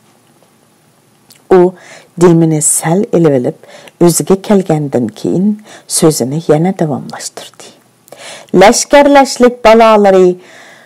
O demini sel elevelip özüge kelgenden keyin sözünü yana davamlaştırdı. Leşkerleşlik balaları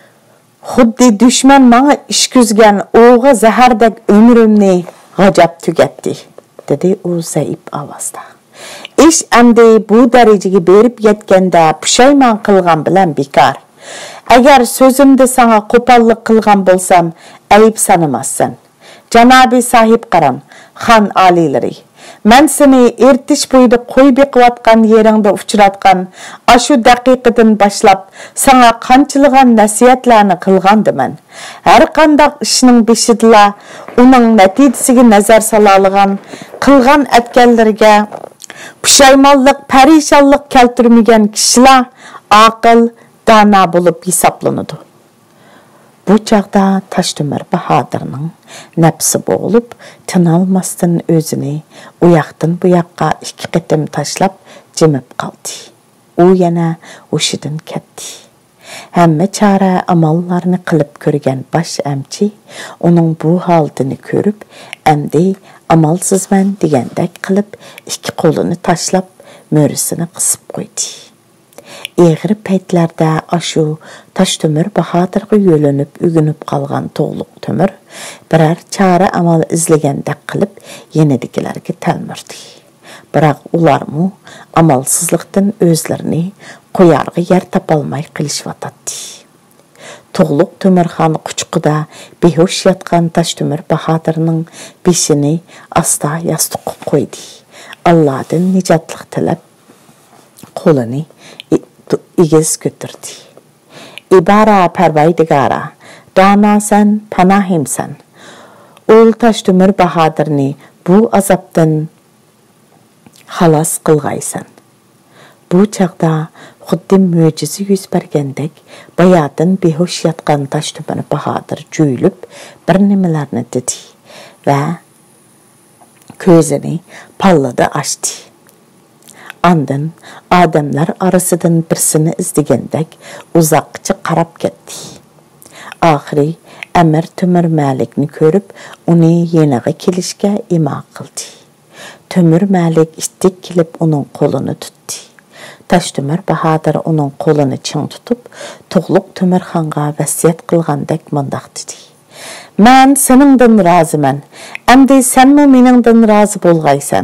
xuddi düşman mağa işküzgen oğa zahardek ömrümni gacap tügetti, dedi o zayıf avazda. İş əmdi bu derecegi berip yetkende püşayman kılgan bilen bekar. Eğer sözümde sana kopallık kılgan bolsam, ayıp sanımazsan. Canabi sahip qaram, xan alileri. Men seni ertiş boyda qoy beqivatqan yeringde uçuratqan, aşu daqiqadan başlap sana qançılıgan nasihatlarni qilgandiman. Har qandaq ishning beshidila uning natijasiga nazar salalig'an, qilgan atganlarga pushaymonlik, parishonlik keltirmagan kishilar aql, dana bo'lib hisoblanadi. Bu çağda Taşdömür Bahadırның nəpsi boğulup, tınalmasdan özünü uyaqdan bu yaqqa iki qitim taşlap cimib qaldı. O yana oşidin ketdi. Həmmə çara amallarını qılıb körgən baş əmçi, onun bu haldını körüb, əmdi amalsız mən digəndək qılıb, iki qolunu taşlap, mörüsünü qısıb qoydu. Eğri peytlerde aşu Taşdömür Bahadırga yölünüp, ügünüp qalğan toğluq tömür, birer çare amal izlegende qılıp, yenedikilerge telmirdi. Birak ularmı amalsızlıqdan özlerini qoyarğı yer tapalmay qilishvatatdi. Toğluq tömürxan quçquda behoş yatqan Taşdömür Bahadırның beşini asta yastıqı qoydu. Allah'dan nicatlık tilep, qolunu igiz götürdü. İbara pervaydigara, dana sen, panahim sen. Ol Taşdömür Bahadırni bu azaptan halas qılğaysan. Bu çağda xuddi möcizi yüz bergendek, bayatın behoş yatqan Taşdömür Bahadır cüylüp bir nimelerni dedi ve közünü palladı açtı. Andın adamlar arasıdan birisini izdigendek uzakçı qarab getdi. Ahiri Əmir Tömür Məlikni körüp onu yenağı kelişke ima qıldı. Tömür Məlik istik kilip onun kolunu tuttu. Taşdömür Bahadır onun kolunu çın tutup Toğluq Tömürxanğa vəsiyyət qılğandek mındaq dedi. Mən senindan razımən, əmdi sen mi meningdan razı bolğaysan?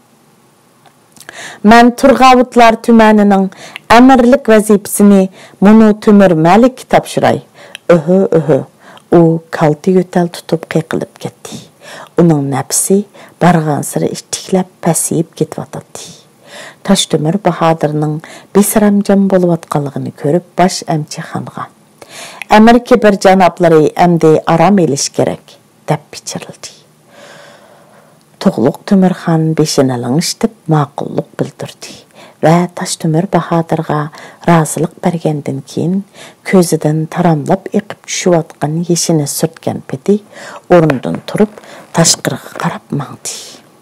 Mən Turğavutlar tüməninin əmirlik vəzifəsini Munu Tömür Məlik tapşıray. Öhü öhü, o kaltı yötel tutup qeqilib getdi. Onun nəpsi barğansırı iştikləb pəsiyib getvatatdi. Taşdömür Bahadırның besiramcam boluvatqanlığını körüp baş əmçi xanğa. Əmir kibir canablары əmdi aram eliş gerek, dep biçirildi. Toğluq Tömürxan beşini lığıştıb maqulluq bildirdi ve Taşdömür Bahadırga razılıq bergenden keyin közüden taramlap eqip düşüvatqan yeşini sürtken peti orundan turup taşqırığı qarap mağdı.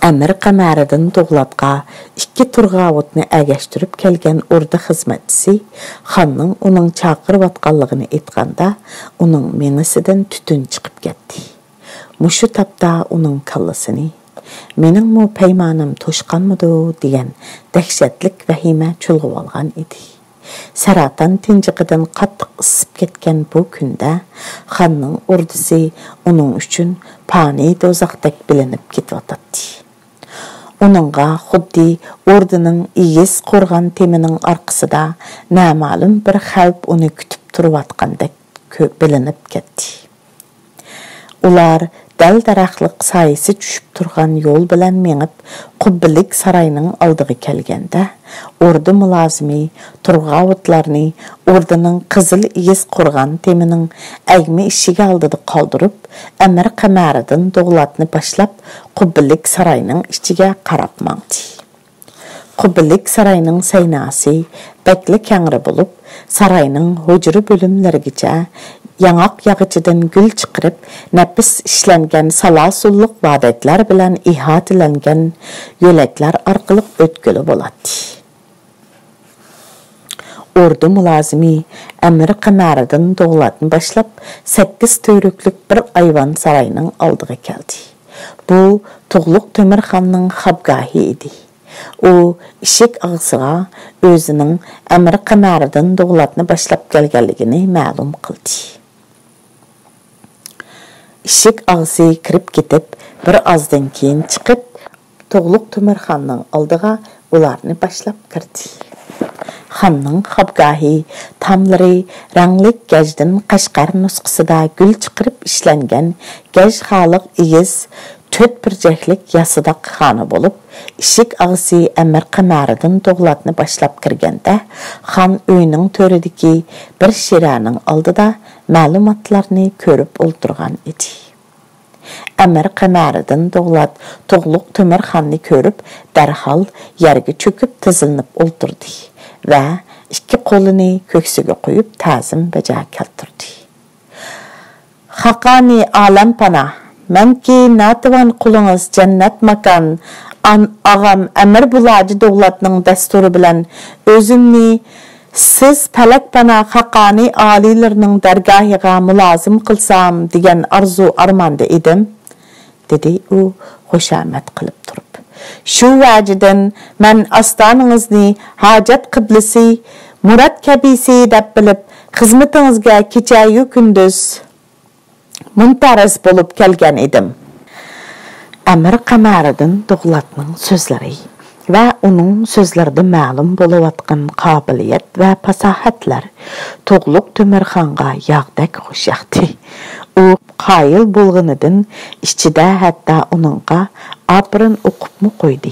Әмір Қамарыдың Доғлатқа ikki turğa otni әгәштіріп келген орда xizmatçisi xanның оның çaqırıp atqanlığını etqanda оның menisidən tütün çıqıp ketdi. Muşu tapda onun kallasını "Mening mu peymanım toşqanmıdı?" degan dahshatlik vahima chulg'ib olgan edi. Saratan tinjiqidan qattiq isib ketgan bu kunda xonning ordisi uning uchun pani do'zaxdek bilinib ketyotdi. Uningga xuddi ordining iyiz qo'rg'an temining orqasida noma'lum bir xavf uni kutib turayotgandek bilinib ketdi. Ular dal daraxtliq sayisi tushib turgan yo'l bilan mengib Qubbilik sarayının aldığı kelgende ordu mulazimi turğa otlarni orduning qizil iyiz qo'rg'an temining әgmi ishiga aldıda qoldirib Әмір Qamaridan Do'g'latni boshlab Qubbilik sarayının ichiga qarab mangdi. Qubbilik sarayının saynasi bakli kengri bo'lib sarayının hujra bo'limlarigacha Yanaq yağıcıdan gül çıqırıp, nəpis işlənген salasulluq vadətlər bilən ihatilənген yöləklər arqılıq ötkülü boladı. Ordu mulazimi Əmir Qamaridan Doğlatını başlap, sakkiz törüklük bir ayvan sarayının aldığı keldi. Bu, Tuğluq Tömürxanның xabgahı idi. O, işik ağzığa özünün Əmir Qamaridan Doğlatını başlap gəlgənligini məlum qıldı. İşik ağzı kirib ketib, bir azdan keyin chiqib, Tuğluq Tömürxanның aldığa ularni başlap kirdi. Xanның xabgahı tamlari ranglik gajdan Qashqar nusqasida gül chiqirib ishlangan gaj xaliq iyiz to'rt burjaklik yasidaq xona bo'lib, ishik ağzı Əmir Qamaridan Do'g'latni başlap kirganda, xan uyning to'ridagi bir shiraning oldida ma'lumotlarni ko'rib o'ltirgan edi. Əmir Qamaridan Do'g'lat Tuğluq Tömürxanni ko'rib, darhol yerga cho'kib tizilinib o'ltirdi va ikki qo'lini ko'ksiga qo'yib ta'zim bajo keltirdi. Xaqani olam pana, menki natvan qulingiz jannat makon an ağam Əmir Bulaji Do'g'latning dasturi bilan o'zimni siz palak pana Xaqani oliylarining dargohiga mulozim qilsam degan arzu armonda edim, dedi u xushomat qilib turib. Shu vajidan men ostoningizni hojat qiblisi, murad kabisi deb bilib, xizmatingizga kecha-yu kunduz muntaraz bo'lib kelgan edim. Əmir Qamaridan Do'g'latning so'zlari va uning so'zlarida ma'lum bo'layotgan qobiliyat va fasohatlar Tuğluq Tömürxanga yog'dak xush yoqdi. U qoyil bo'lganidan ichida hatto uningga aprin o'qibmi qo'ydi.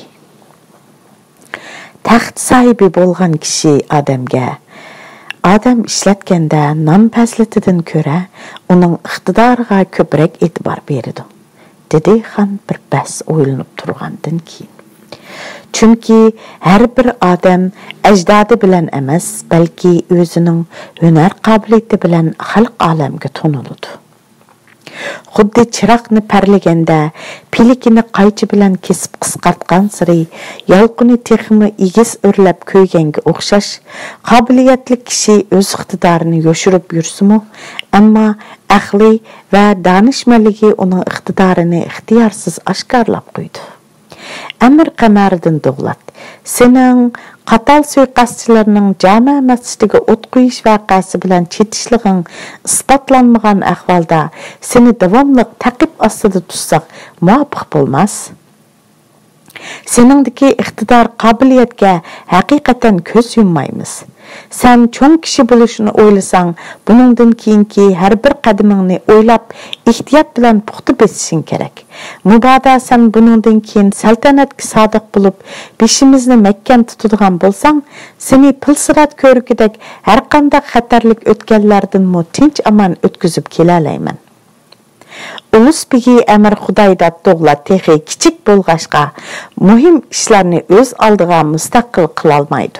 Taxt sahibi bo'lgan kishi odamga odam ishlatganda nom faslatidan ko'ra uning iqtidoriga ko'proq e'tibor beradi, dedi xon bir bas o'ylanib turgandan keyin. Chunki har bir odam ajdodi bilan emas, balki o'zining hunar qobiliyati bilan xalq olamga toniladi. Xuddi chiroqni parlaganda pilikini qaychi bilan kesib qisqartgan siri yolqini texmi igiz o'rlab ko'yganga o'xshash qobiliyatli kishi o'z iqtidorini yoshirib yursimi, ammo aqli va donishmandligi uning iqtidorini ixtiyorsiz oshkorlab qo'ydi. Әмір Qamaridan Do'g'lat, sening qatal suiqasdchilarning jami masjidiga o't qo'yish voqeasi bilan chetishliging isbotlanmagan ahvolda seni davomli taqib ostida tutsak muvofiq bo'lmas. Seningdagi iqtidor qobiliyatga haqiqatan ko'z yummaymiz. Sen cho'ng kishi bo'lishini o'ylasang, buningdan keyingi har bir qadamingni o'ylab, ehtiyot bilan puxta besishing kerak. Mubodo sen buningdan keyin saltanatga sodiq bo'lib, beshimizni mahkam tutadigan bo'lsang, seni pilsirat ko'rikidek har qanday xatarlik o'tganlardan mo tinch aman o'tkazib kela olayman. Ulus bigi Əmir Xudaydat Do'g'lat texi kichik bo'lg'ashqa muhim ishlarni o'z oldiga mustaqil qila olmaydi.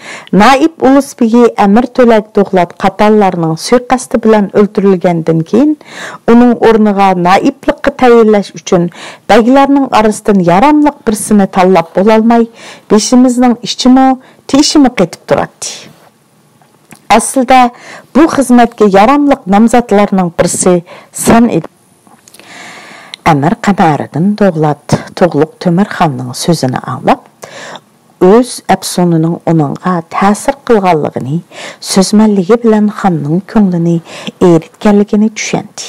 Naib Ulusbegi Әмір Төләк Доғлат қаталларының suiqasdi bilan o'ldirilgandan keyin uning o'rniga naiblikqa tayinlash uchun baglarning orasidan yaramliq birsini tanlab bo'lolmay, beshimizning ichimi, teshimi ketib turadi. Aslida bu xizmatga yaramliq nomzodlarning birisi san edi. Әмір Qamariddin Doğlat Toğluq Tömürxanning so'zini anglab, o'z əfsonunun onunğa təsir qılğanlığını, sözməlligi bilan xanның ko'nglini eritganligini düşəndi.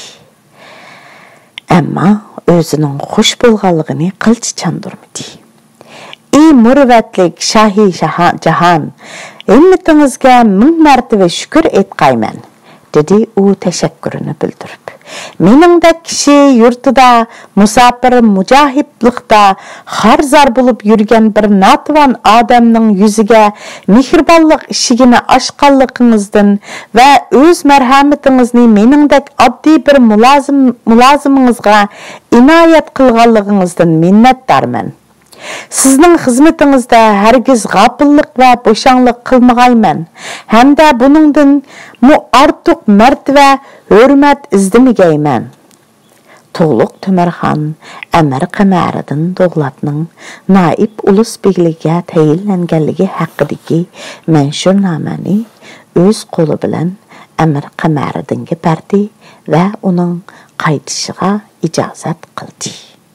Amma özünün xush bo'lganligini qilchi chandurmidi. Ey muruvvatlik Shahi Jahan, himmatingizga ming martaba shukr etqayman, dedi u təşəkkürünü bildirib. Meningdek kishi yurtida musafir mujohidlikda xarzar bo'lib yurgan bir natvan odamning yuziga mehribonlik ishigini ochganligingizdan va o'z marhamatingizni meningdek oddiy bir mulozim mulozimingizga inoyat qilganligingizdan minnatdorman. Sizning xizmatingizda hargiz g'afillik va bo'shanglik qilmagayman, hamda buningdan mu ortiq martaba hurmat izlamagayman. To'g'liq Tömürxan Әмір Qamariddin Do'g'latning naib Ulusbegligiga tayinlanganligi haqidagi manshurnamani o'z qo'li bilan Әмір Qamariddinga berdi va uning qaytishiga ijozat qildi.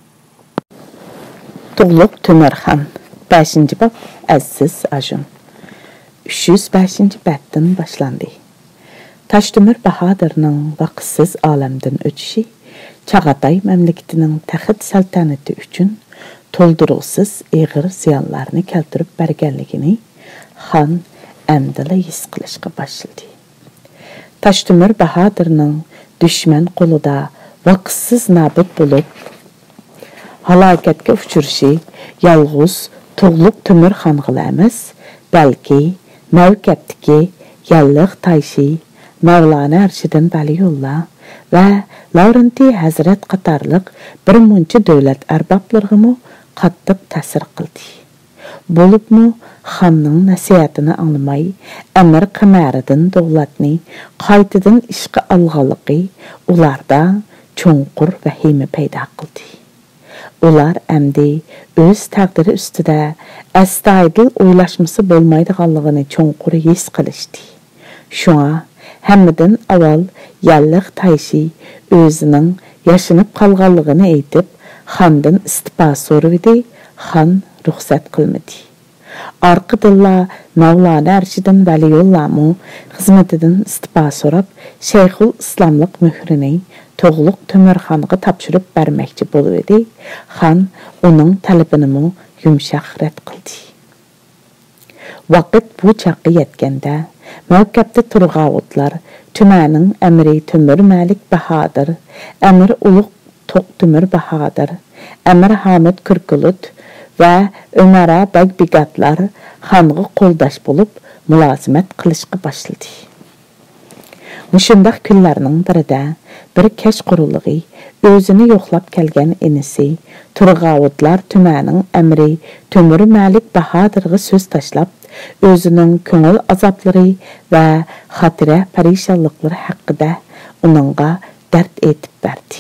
To'g'liq Tömürxan beshinchi bob Aziz Ajun uch yuz beshinchi batdan boshlandi. Taşdömür Bahadirning vaqtsiz olamdan o'tishi Chag'atay mamlakatining taxt saltanati uchun to'ldiruqsiz ig'ir ziyonlarni keltirib berganligini xon amdila his qilishga boshladi. Taşdömür Bahadirning dushman qo'lida vaqtsiz nobud bo'lib halokatga uchrashi yolg'iz To'g'liq Tömürxonga emas, balki Mavkatdagi Yalliq Tayshi, Mavlana Arshidin Baliyullah va Lavrentiy Hazrat qatorliq bir muncha davlat arboblarga qattiq ta'sir qildi. Bo'libmi xonning nasihatini anglamay, Әмір Qamariddin Do'g'latni qaytadan ishga olganligi ularda cho'nqur vahima paydo qildi. Ular əmdi öz taqdiri ustida astoydil o'ylashmasi bo'lmaydiganligini cho'nqur his qilishdi. Shunga hammadan avval Yalliq Tayshi o'zining yashinib qolganligini aytib, xondan istifa so'radi. Xon ruxsat qilmadi. Orqadilla Mavlana Arshidin Baliyullah xizmatidan istifa so'rab, Shayxul Islomlik muhrini To'g'liq Tömürxonga topshirib bermoqchi bo'ldi. Xon uning talabini yumshoq rad qildi. Vaqt bu chaqqa yetganda Mavkatda turg'avotlar tumaning amiri Tömür Malik Bahadir, Amir Ulug' To'q Tömür Bahadir, Amir Hamid Kurkulut va Umara Bagbigatlar xonga qo'ldosh bo'lib mulozimat qilishga boshladi. Mushundaq kunlarning birida bir kech quruligi o'zini yo'qlab kelgan inisi Turg'avotlar tumaning amiri Tömür Malik Bahadirga so'z tashlab, o'zining ko'ngil azoblari va xotira parishonliklari haqida uningga dard aytib berdi.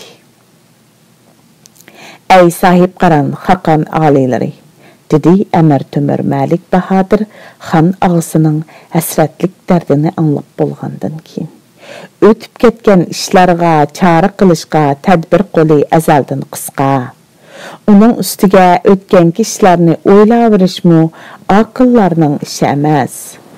Ey sahib qaran xaqon oliylari, dedi Әмір Tömür Malik Bahadir xon og'asining hasratlik dardini anglab bo'lgandan keyin. O'tib ketgan ishlarga chora qilishga tadbir qo'li azaldan qisqa. Uning ustiga o'tganki ishlarni o'ylaverishmi aqllarning ishi emas.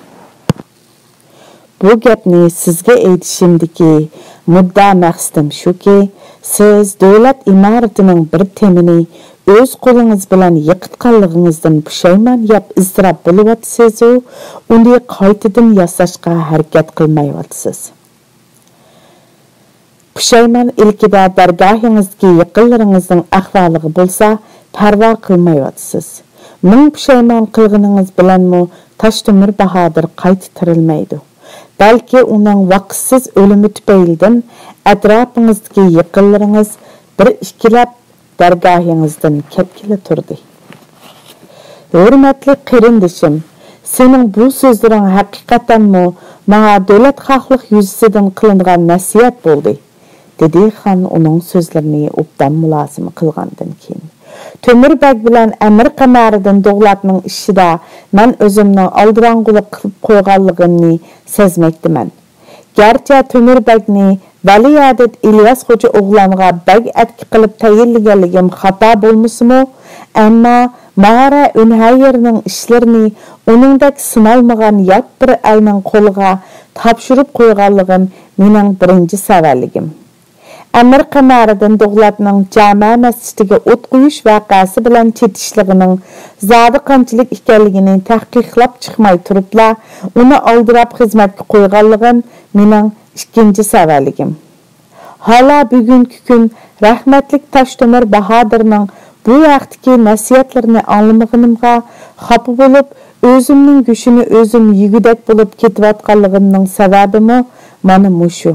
Bu gapni sizga aytishimdiki, mudda maqsadim shuki, siz davlat imoratining bir temini o'z qo'lingiz bilan yiqitganligingizdan pushaymon yeb iztirob bo'lyapsiz, uni qaytadan yasashga harakat qilmayapsiz. Pushaymon ilkida dargohingizdagi yaqinlaringizning ahvoliga bo'lsa, parvo qilmayapsiz. Ming pushaymon qilganingiz bilanmi Taşdömür Bahadir qayta tirilmaydi. Balki uning vaqtsiz o'limi tufaylidan atrofingizdagi yaqinlaringiz bir ikkilab dargohingizdan ketgili turdi. Hurmatli qarindishim, Senin bu sözlerin hakikaten mi bana devlet haqlıq yüzüsüden kılınған nasihat boldu, dedi xan onun sözlerini obdan mülazim kılgandan keyin. Tömürbek bilen Emir Qamariddin Doğlatның işida men özümnің aldırangılık kılıp koyganlığını sezmekdimen. Gerçi Tömürbekni Vali adet İlyas Hoca oğlanğa beg etki kılıp tayinligenligim hata bolmusumu, amma Mağara Ünhayer'nin işlerini onundaki sınalmagan yat bir elnin kolga tapşırıp koyganlığım mening birinci severligim. Emir Qamariddin Doğlatның Cama mescidiga o't qo'yish vaqasi bilan chetishligining zodi qanchalik ekanligini tahqiqlab chiqmay turibla, uni aldirab xizmatga qo'yganligim mening ikkinchi severligim. Hala bugungi kun rahmatlik Toshtemir Bahodirning bu vaqtdagi nasihatlarini anglamaganimga xafa bo'lib, o'zimning go'shini o'zim yegudek bo'lib ketayotganligimning sababimi mana mushu.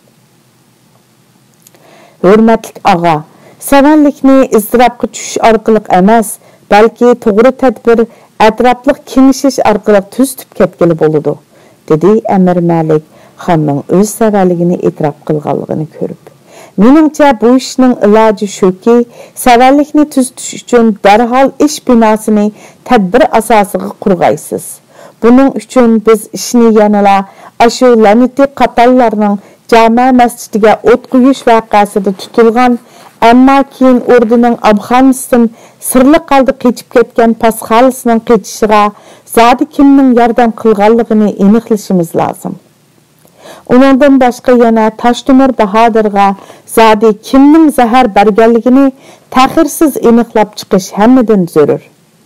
Hürmetlik ağa, sevenlikni izdirapqa tushish orqali emas, balki to'g'ri tadbir, atrofliq kengashish orqali tuzitib ketgili bo'ladi, dedi Emir Malik xonning o'z sevenligini e'tirof qilganligini ko'rib. Meningcha bu ishning iloji shuki, sevenlikni tuzitish uchun darhol ish binosini tadbir asosiga qurg'aysiz. Buning uchun biz ishni yanala ashu lanati qatallarning Cama mescidiga o't qo'yish vaqasida tutilgan, ammo keyin ordining Afg'oniston sirli qalda qechib ketgan pasxalisining qechishiga zodi kimning yordam qilganligini aniqlashimiz lozim. Uningdan boshqa yana Toshtemir Bahodirga zodi kimning zahar berganligini ta'xirsiz aniqlab chiqish hammadan zarur.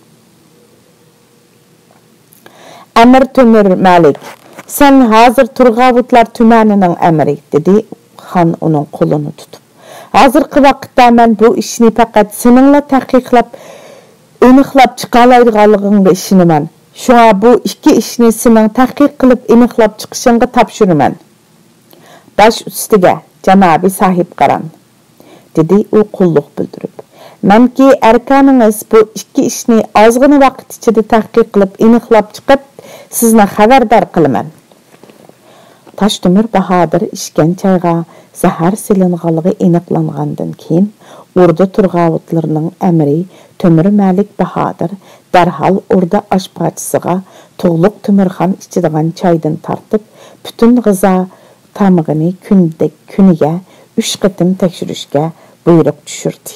Amir Temur Malik, sen hazır Turg'avutlar tumanining amiri, dedi xon uning qo'lini tutib. Hozirgi vaqtda men bu ishni faqat seningla tahqiqlab, aniqlab chiqalaydiganligingga ishonaman. Shunga bu ikki ishni sening tahqiq qilib aniqlab chiqishingga topshiraman. Bash ustiga janobi sahib qaran, dedi u qulluq bildirib. Menki arkaningiz bu ikki ishni ozgina vaqt ichida tahqiq qilib aniqlab chiqib, sizni xabardor qilaman. Toshtemir Bahodir ishgan chayga zahar silinganligi aniqlangandan keyin orda Turg'avutlarning amiri Temur Malik Bahodir darhol orda oshpachisiga Tug'luq Temirxon ichadigan choydan tortib, butun g'izo tamig'ini kundek kuniga uch qatim tekshirishga buyruq tushirdi.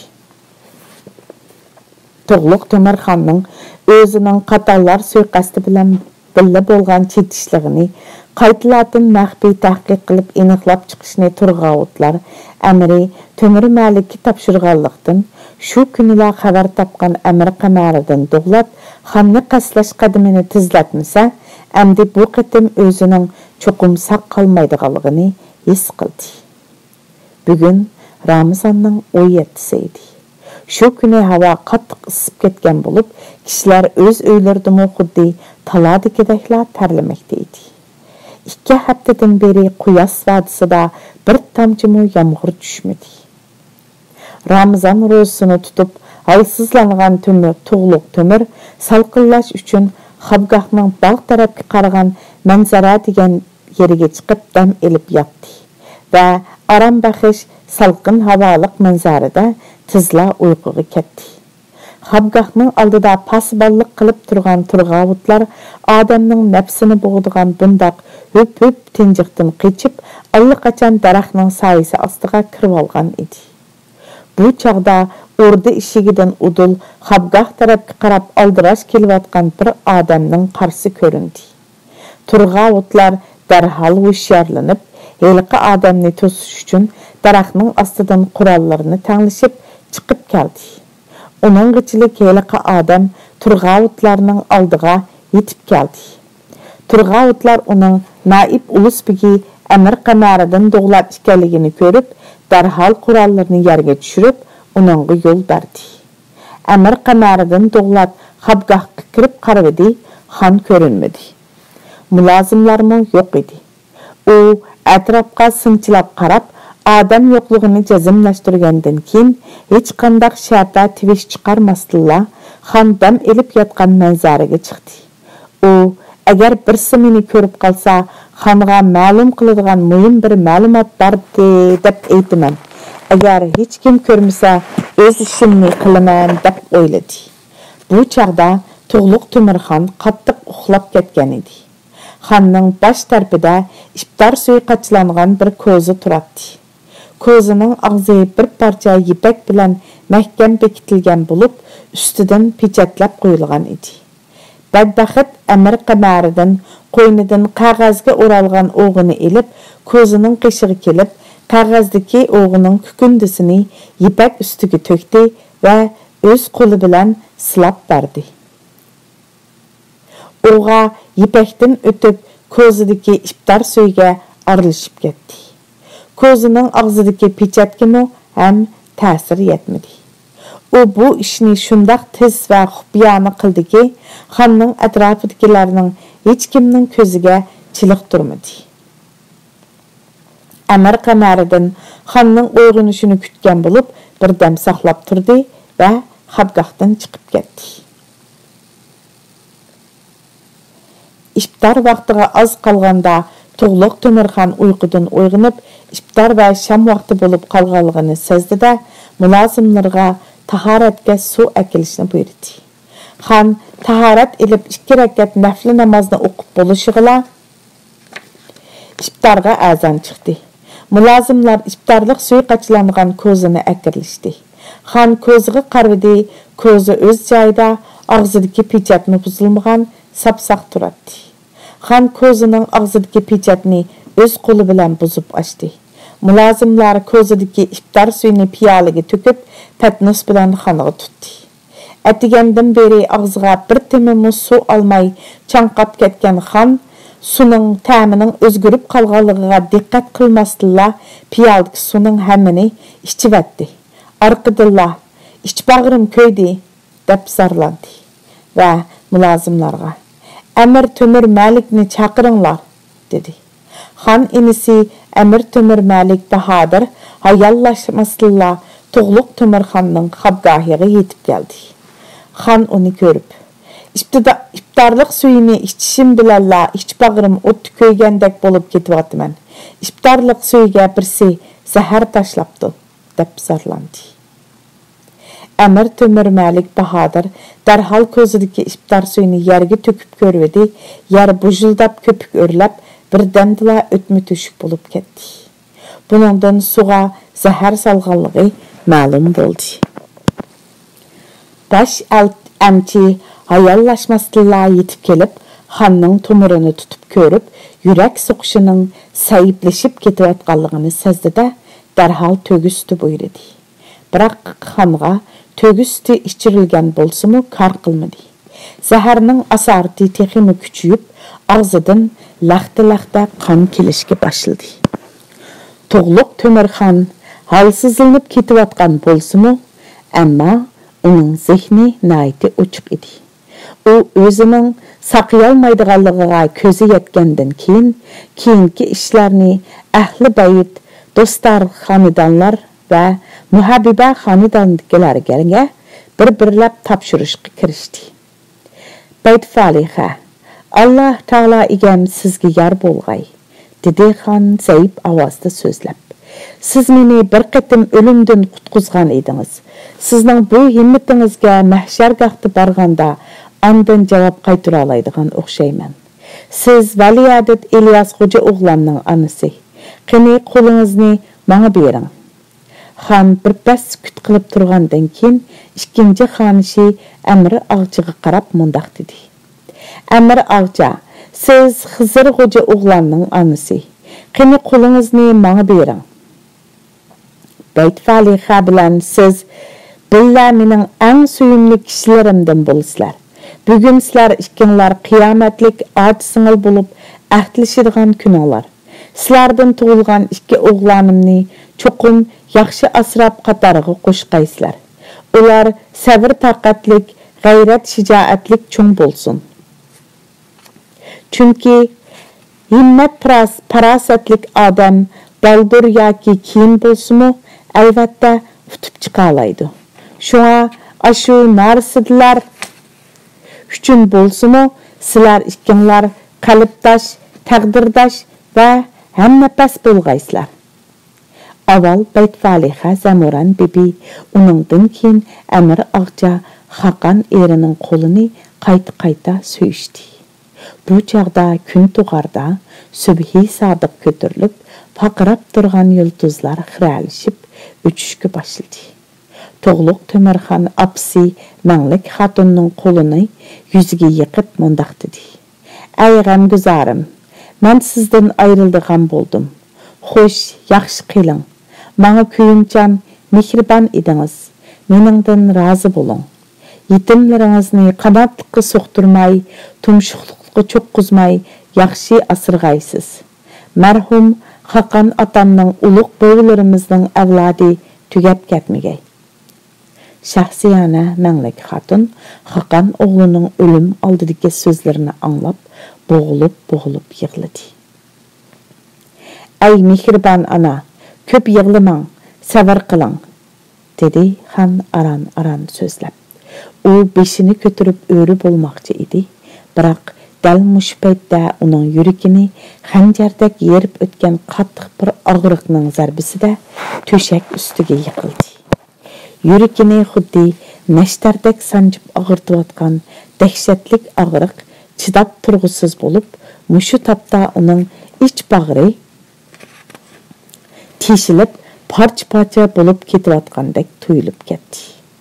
Tug'luq Temirxonning o'zining qatallar suiqasdi bilan billa bo'lgan chetishligini qaytalardan maxfiy tahqiq qilib aniqlab chiqishni Turg'avutlar amiri Temur Malikka topshirganlikdan shu kunlar xabar topgan Emir Qamariddin Doğlat xonni qaslash qadamini tezlatmasa, endi bu qatim o'zining cho'qim saq qolmaydiganligini his qildi. Bugun Ramazonning o'n yettisi edi. Shu kuni havo qattiq isib ketgan bo'lib, kishilar o'z uylarida xuddi taladikidaklar tarlamoqda edi. İki haftadan beri Quyosh vadisida bir tomchimi yomg'ir tushmadi. Ramazon ro'zasini tutib, halsizlangan Temur Tug'luq Temur salqinlash uchun Xabgohning bog' tarafga qaragan manzara degan yeriga chiqib dam elib yotdi va aram baxish salqin havoliq manzarada tizla uyquga ketdi. Xabgohning oldida pasballik qilib turgan Turg'avutlar odamning nafsini bo'g'digan bundoq höp-höp tinjiqdan qechib, allaqachon daraxtning soyasi ostiga kirib olgan edi. Bu chog'da orda ishigidan udul Xabgoh tarafga qarab aldirash kelayotgan bir odamning qarshi ko'rindi. Turg'avutlar darhol hushyorlanib, heliqi odamni to'sish uchun daraxtning ostidan qurollarini tanglashib chiqib keldi. Onun gıçılık heliqi adam Turg'avutlarning oldiga yetib keldi. Turg'avutlar uning naib ulusbegi Emir Qamariddin Doğlat ekanligini ko'rib, darhol qurollarini yerga tushirib, uningga yo'l berdi. Emir Qamariddin Doğlat Xabgohga kirib qaradi, xon ko'rinmadi. Mulozimlarmi yo'q edi. U atrofga sinchilab qarab, adam yo'qligini jazmlashtirgandan keyin hech qanday sharta tivish chiqarmasdilla xon dam elib yotgan manzaraga chiqdi. u agar birsi meni ko'rib qolsa, xonga ma'lum qiladigan muhim bir ma'lumot bordi deb aytaman. Agar hech kim ko'rmasa, o'z ishimni qilaman deb o'yladi. Bu chaqda Tug'luq Temirxon qattiq uxlab ketgan edi. Xonning bosh tarafida iftor suvi qachlangan bir ko'zi turadi. Ko'zining og'zi bir parcha yipak bilan mahkam bekitilgan bo'lib, ustidan pechatlab qo'yilgan edi. Badbaxt Amir qamaridan qo'ynidan qog'ozga o'ralgan o'g'ini elib, ko'zining qishig'i kelib, qog'ozdagi o'g'ining kukundisini yipak ustiga to'kdi va o'z qo'li bilan silab berdi. O'g'a yipakdan o'tib ko'zidagi iftor suviga aralashib ketdi. Ko'zining og'zidagi pechatkimi ham ta'sir etmadi. U bu ishni shundoq tez va xufiyona qildiki, xonning atrofidagilarning hech kimning ko'ziga chiliqtirmadi. Amir qamaridan xonning uyg'onishini kutgan bo'lib, birdam saqlab turdi va xobgohdan chiqib ketdi. İftar vaqtiga az qolganda Tug'luq Temirxon uyqudan uyg'onib, iftar va sham vaqti bo'lib qolganligini sezdi-da, mulozimlarga tahoratga suv akilishni buyurdi. Xon tahorat ilib ikki rakat nafl namozni o'qib bo'lishig'ila iftarga azon chiqdi. Mulozimlar iftarlik suv qachlangan ko'zini akirlishdi. Xon ko'ziga qaradi, ko'zi o'z joyida, og'zidagi pechatni buzilmagan, sapsaq turadi. Xon ko'zining og'zidagi pechatni o'z qo'li bilan buzib ochdi. Mulozimlar ko'zidagi iftar suyini piyolaga to'kib, patnos bilan xonga tutdi. Atigandan beri og'ziga bir temimi suv olmay chanqab ketgan xon, suning ta'mining o'zgarib qolganligiga diqqat qilmasdilla, piyoladagi suning hammini ichivatdi. Arqidilla, ich bag'rim ko'ydi deb zarlandi va mulozimlarga Amir Temir Malikni chaqiringlar dedi. Xon inisi Amir Temir Malik Bahodir hayallashmasdilla Tug'luq Temirxonning xobgohiga yetib keldi. Xon uni ko'rib, "İptida iftorlik suyini ichishim bilanla ich bag'rim o't ko'ygandek bo'lib ketyapman. Iftorlik suyiga birsi zahar tashlabdi" deb zarlandi. Amir Temir Malik Bahodir darhol ko'zidagi iftor suyini yerga to'kib ko'rdi. Yer bujildab ko'pik o'rlab, birdamdila o'tmi to'shik bo'lib ketdi. Buningdan suvga zahar solganligi ma'lum bo'ldi. Bash amchi hayallashmasdilla yetib kelib, xonning tomirini tutib ko'rib, yurak so'qishining sayiplashib ketayotganligini sezdi-da, darhol to'g'usti buyurdi. Biroq xonga to'g'usti ichirilgan bo'lsa-mu kor qilmadi. Zaharning asarati teximi kuchayib, og'zidan laxta-laxta qon kelishga boshladi. Tug'luq Temirxon holsizlanib ketayotgan bo'lsa-mu, ammo uning zehni nihoyatda ochiq edi. U o'zining saqlayolmaydiganligiga ko'zi yetgandan keyin keyingi ishlarni ahli bayt, do'stlar, xonadonlar va muhabbiba xonadondagilarga bir-birlab topshirishga kirishdi. Bayt Faliha, "Alloh taolo egam sizga yor bo'lg'ay", dedi xon zaif ovozda so'zlab. "Siz meni bir qatim o'limdan qutqizgan edingiz. Sizning bu himmatingizga mahshargohga borganda ondan javob qaytara oladigan o'xshayman. Siz Valiadat Ilyos xo'ja o'g'lonning onasi. Qani qo'lingizni menga bering." Xon bir pas sukut qilib turgandan keyin ikkinchi xonishi Amir Og'chiga qarab mundoq dedi. "Amir Og'cha, siz Xizr xo'ja o'g'lonning onasi. Qani qo'lingizni menga bering." Bayt Faliha bilan siz billa mening eng suyimli kishilarimdan bo'lsizlar. Bugun sizlar ikkinglar qiyomatlik otisingil bo'lib ahdlashadigan kuninglar. Sizlardan tug'ilgan ikki o'g'lonimni cho'qim yaxshi asrab qatoriga qo'shqaysizlar. Ular sabr taqatlik, g'ayrat shijoatlik chung bo'lsin. Chunki himmat parasatlik odam baldur yoki keyin bo'lsa-mu, albatta utib chiqa oladi. Shunga ashu narsalar uchun bo'lsa-mu, Sizlar ikkinglar qalbdosh, taqdirdosh va hamnafas bo'lg'aysizlar. Avval Baytfaliha Zamoran bibi, uningdan keyin Amir Ağca Xaqan erining qo'lini qayta-qayta söýüşdi. Bu çağda kun tug'arda subhi sadiq ko'tarilib, faqirab turgan yulduzlar xiralishib uçuşga başladı. Toğluq Tömerxan apsi Manglik Xatunning qo'lini yuziga yiqib mundaq dedi. Ay g'amguzarim, men sizdan ayrildigan boldim. Xo'sh, yaxshi qiling. Manga kuyimchan, mehribon edingiz. Meningdan rozi bo'ling. Yetimlaringizni qanotliqqa so'qtirmay, tumshuqliqqa cho'qqizmay, yaxshi asirg'aysiz. Marhum Xaqan atamning ulug' bo'ylarimizning avlodi tugab ketmagay. Şahsiyana Manglik Xatun Xaqan o'g'lining o'lim oldidagi so'zlarini anglab, bo'g'ilib-bo'g'ilib yig'ladi. Ay mehribon ana, ko'p yig'lamang, sabr qiling, dedi xan aran-aran so'zlab. U beshini ko'tarib o'ri bo'lmoqchi edi, biroq dal mush paytda uning yuragini xanjardek yerib o'tgan qattiq bir og'riqning zarbisida to'shak ustiga yiqildi. Yuragini xuddi nashtardek sanjib og'irtayotgan dahshatlik og'riq chidab turg'usiz bo'lib, mushu tapda uning ich bag'ri teshilib, parcha-parcha bo'lib ketayotgandek tuyulib ketdi.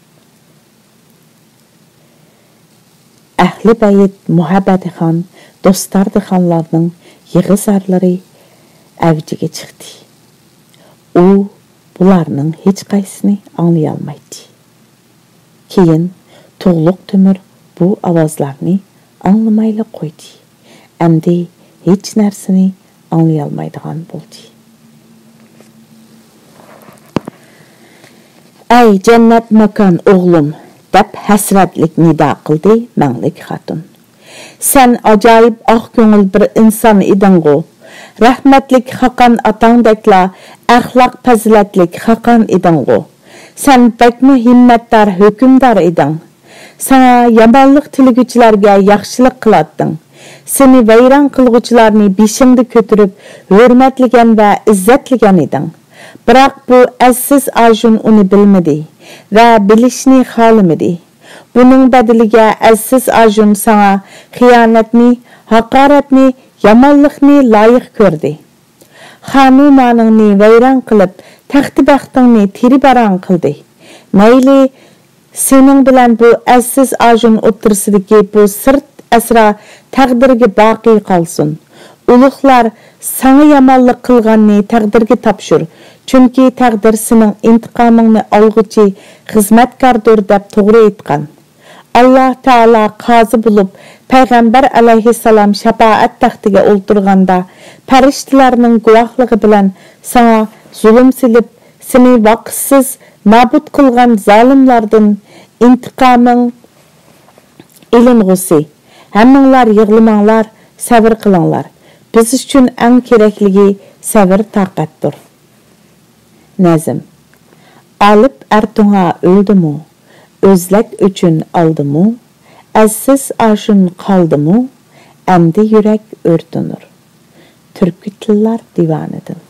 Ahli bayit Muhabbadixon, Dostardixonlarning yig'izarlari avjiga chiqdi. U bularning hech qaysini anglay olmaydi. Keyin To'g'luq Temir bu ovozlarni anglamayli qo'ydi. Endi hech narsani anglay olmaydigan bo'ldi. Ay jannat makon o'g'lim, deb hasratlik nido qildi Manglik Xatun. Sen ajoyib oq ko'ngil bir inson eding-ku. Rahmatlik Xaqan atangdekla axloq fazilatlik Xaqan eding-ku. Sen bakmi himmatdor hukmdor eding. Sana yomonlik tilguchilarga yaxshilik qilatding. Seni vayron qilg'uvchilarni beshingda ko'tarib, hurmatlagan va izzatlagan eding. Biroq bu aziz ajun uni bilmadi va bilishni xohlamadi. Buning badiliga aziz ajun sana xiyonatni, haqoratni, yomonlikni loyiq ko'rdi. Xonumangni vayron qilib, taxti-baxtingni tiribaron qildi. Mayli sening bilan bu aziz ajun o'tirsidagi bu sirt asra taqdirga boqi qolsin. Ulug'lar sana yomonlik qilganni taqdirga topshir. Chunki taqdir sening intiqomingni olg'uchi xizmatkordir deb to'g'ri aytgan. Allah Taala qozi bo'lib, payg'ambar alayhissalom shafaat taxtiga o'ltirganda, farishtalarning guvohligi bilan sana zulm silib, seni vaqtsiz nabud qilgan zolimlardan intiqoming iling'usi. Hammanglar yig'lamanglar, sabr qilinglar. Biz uchun eng kerakligi sabr taqatdir. Nazm. Alib Ertunga öldümü, özlek üçün aldımı, əzsiz aşın qaldımı, əmdi yürek örtünür. Türkü Tillar Divanıdır.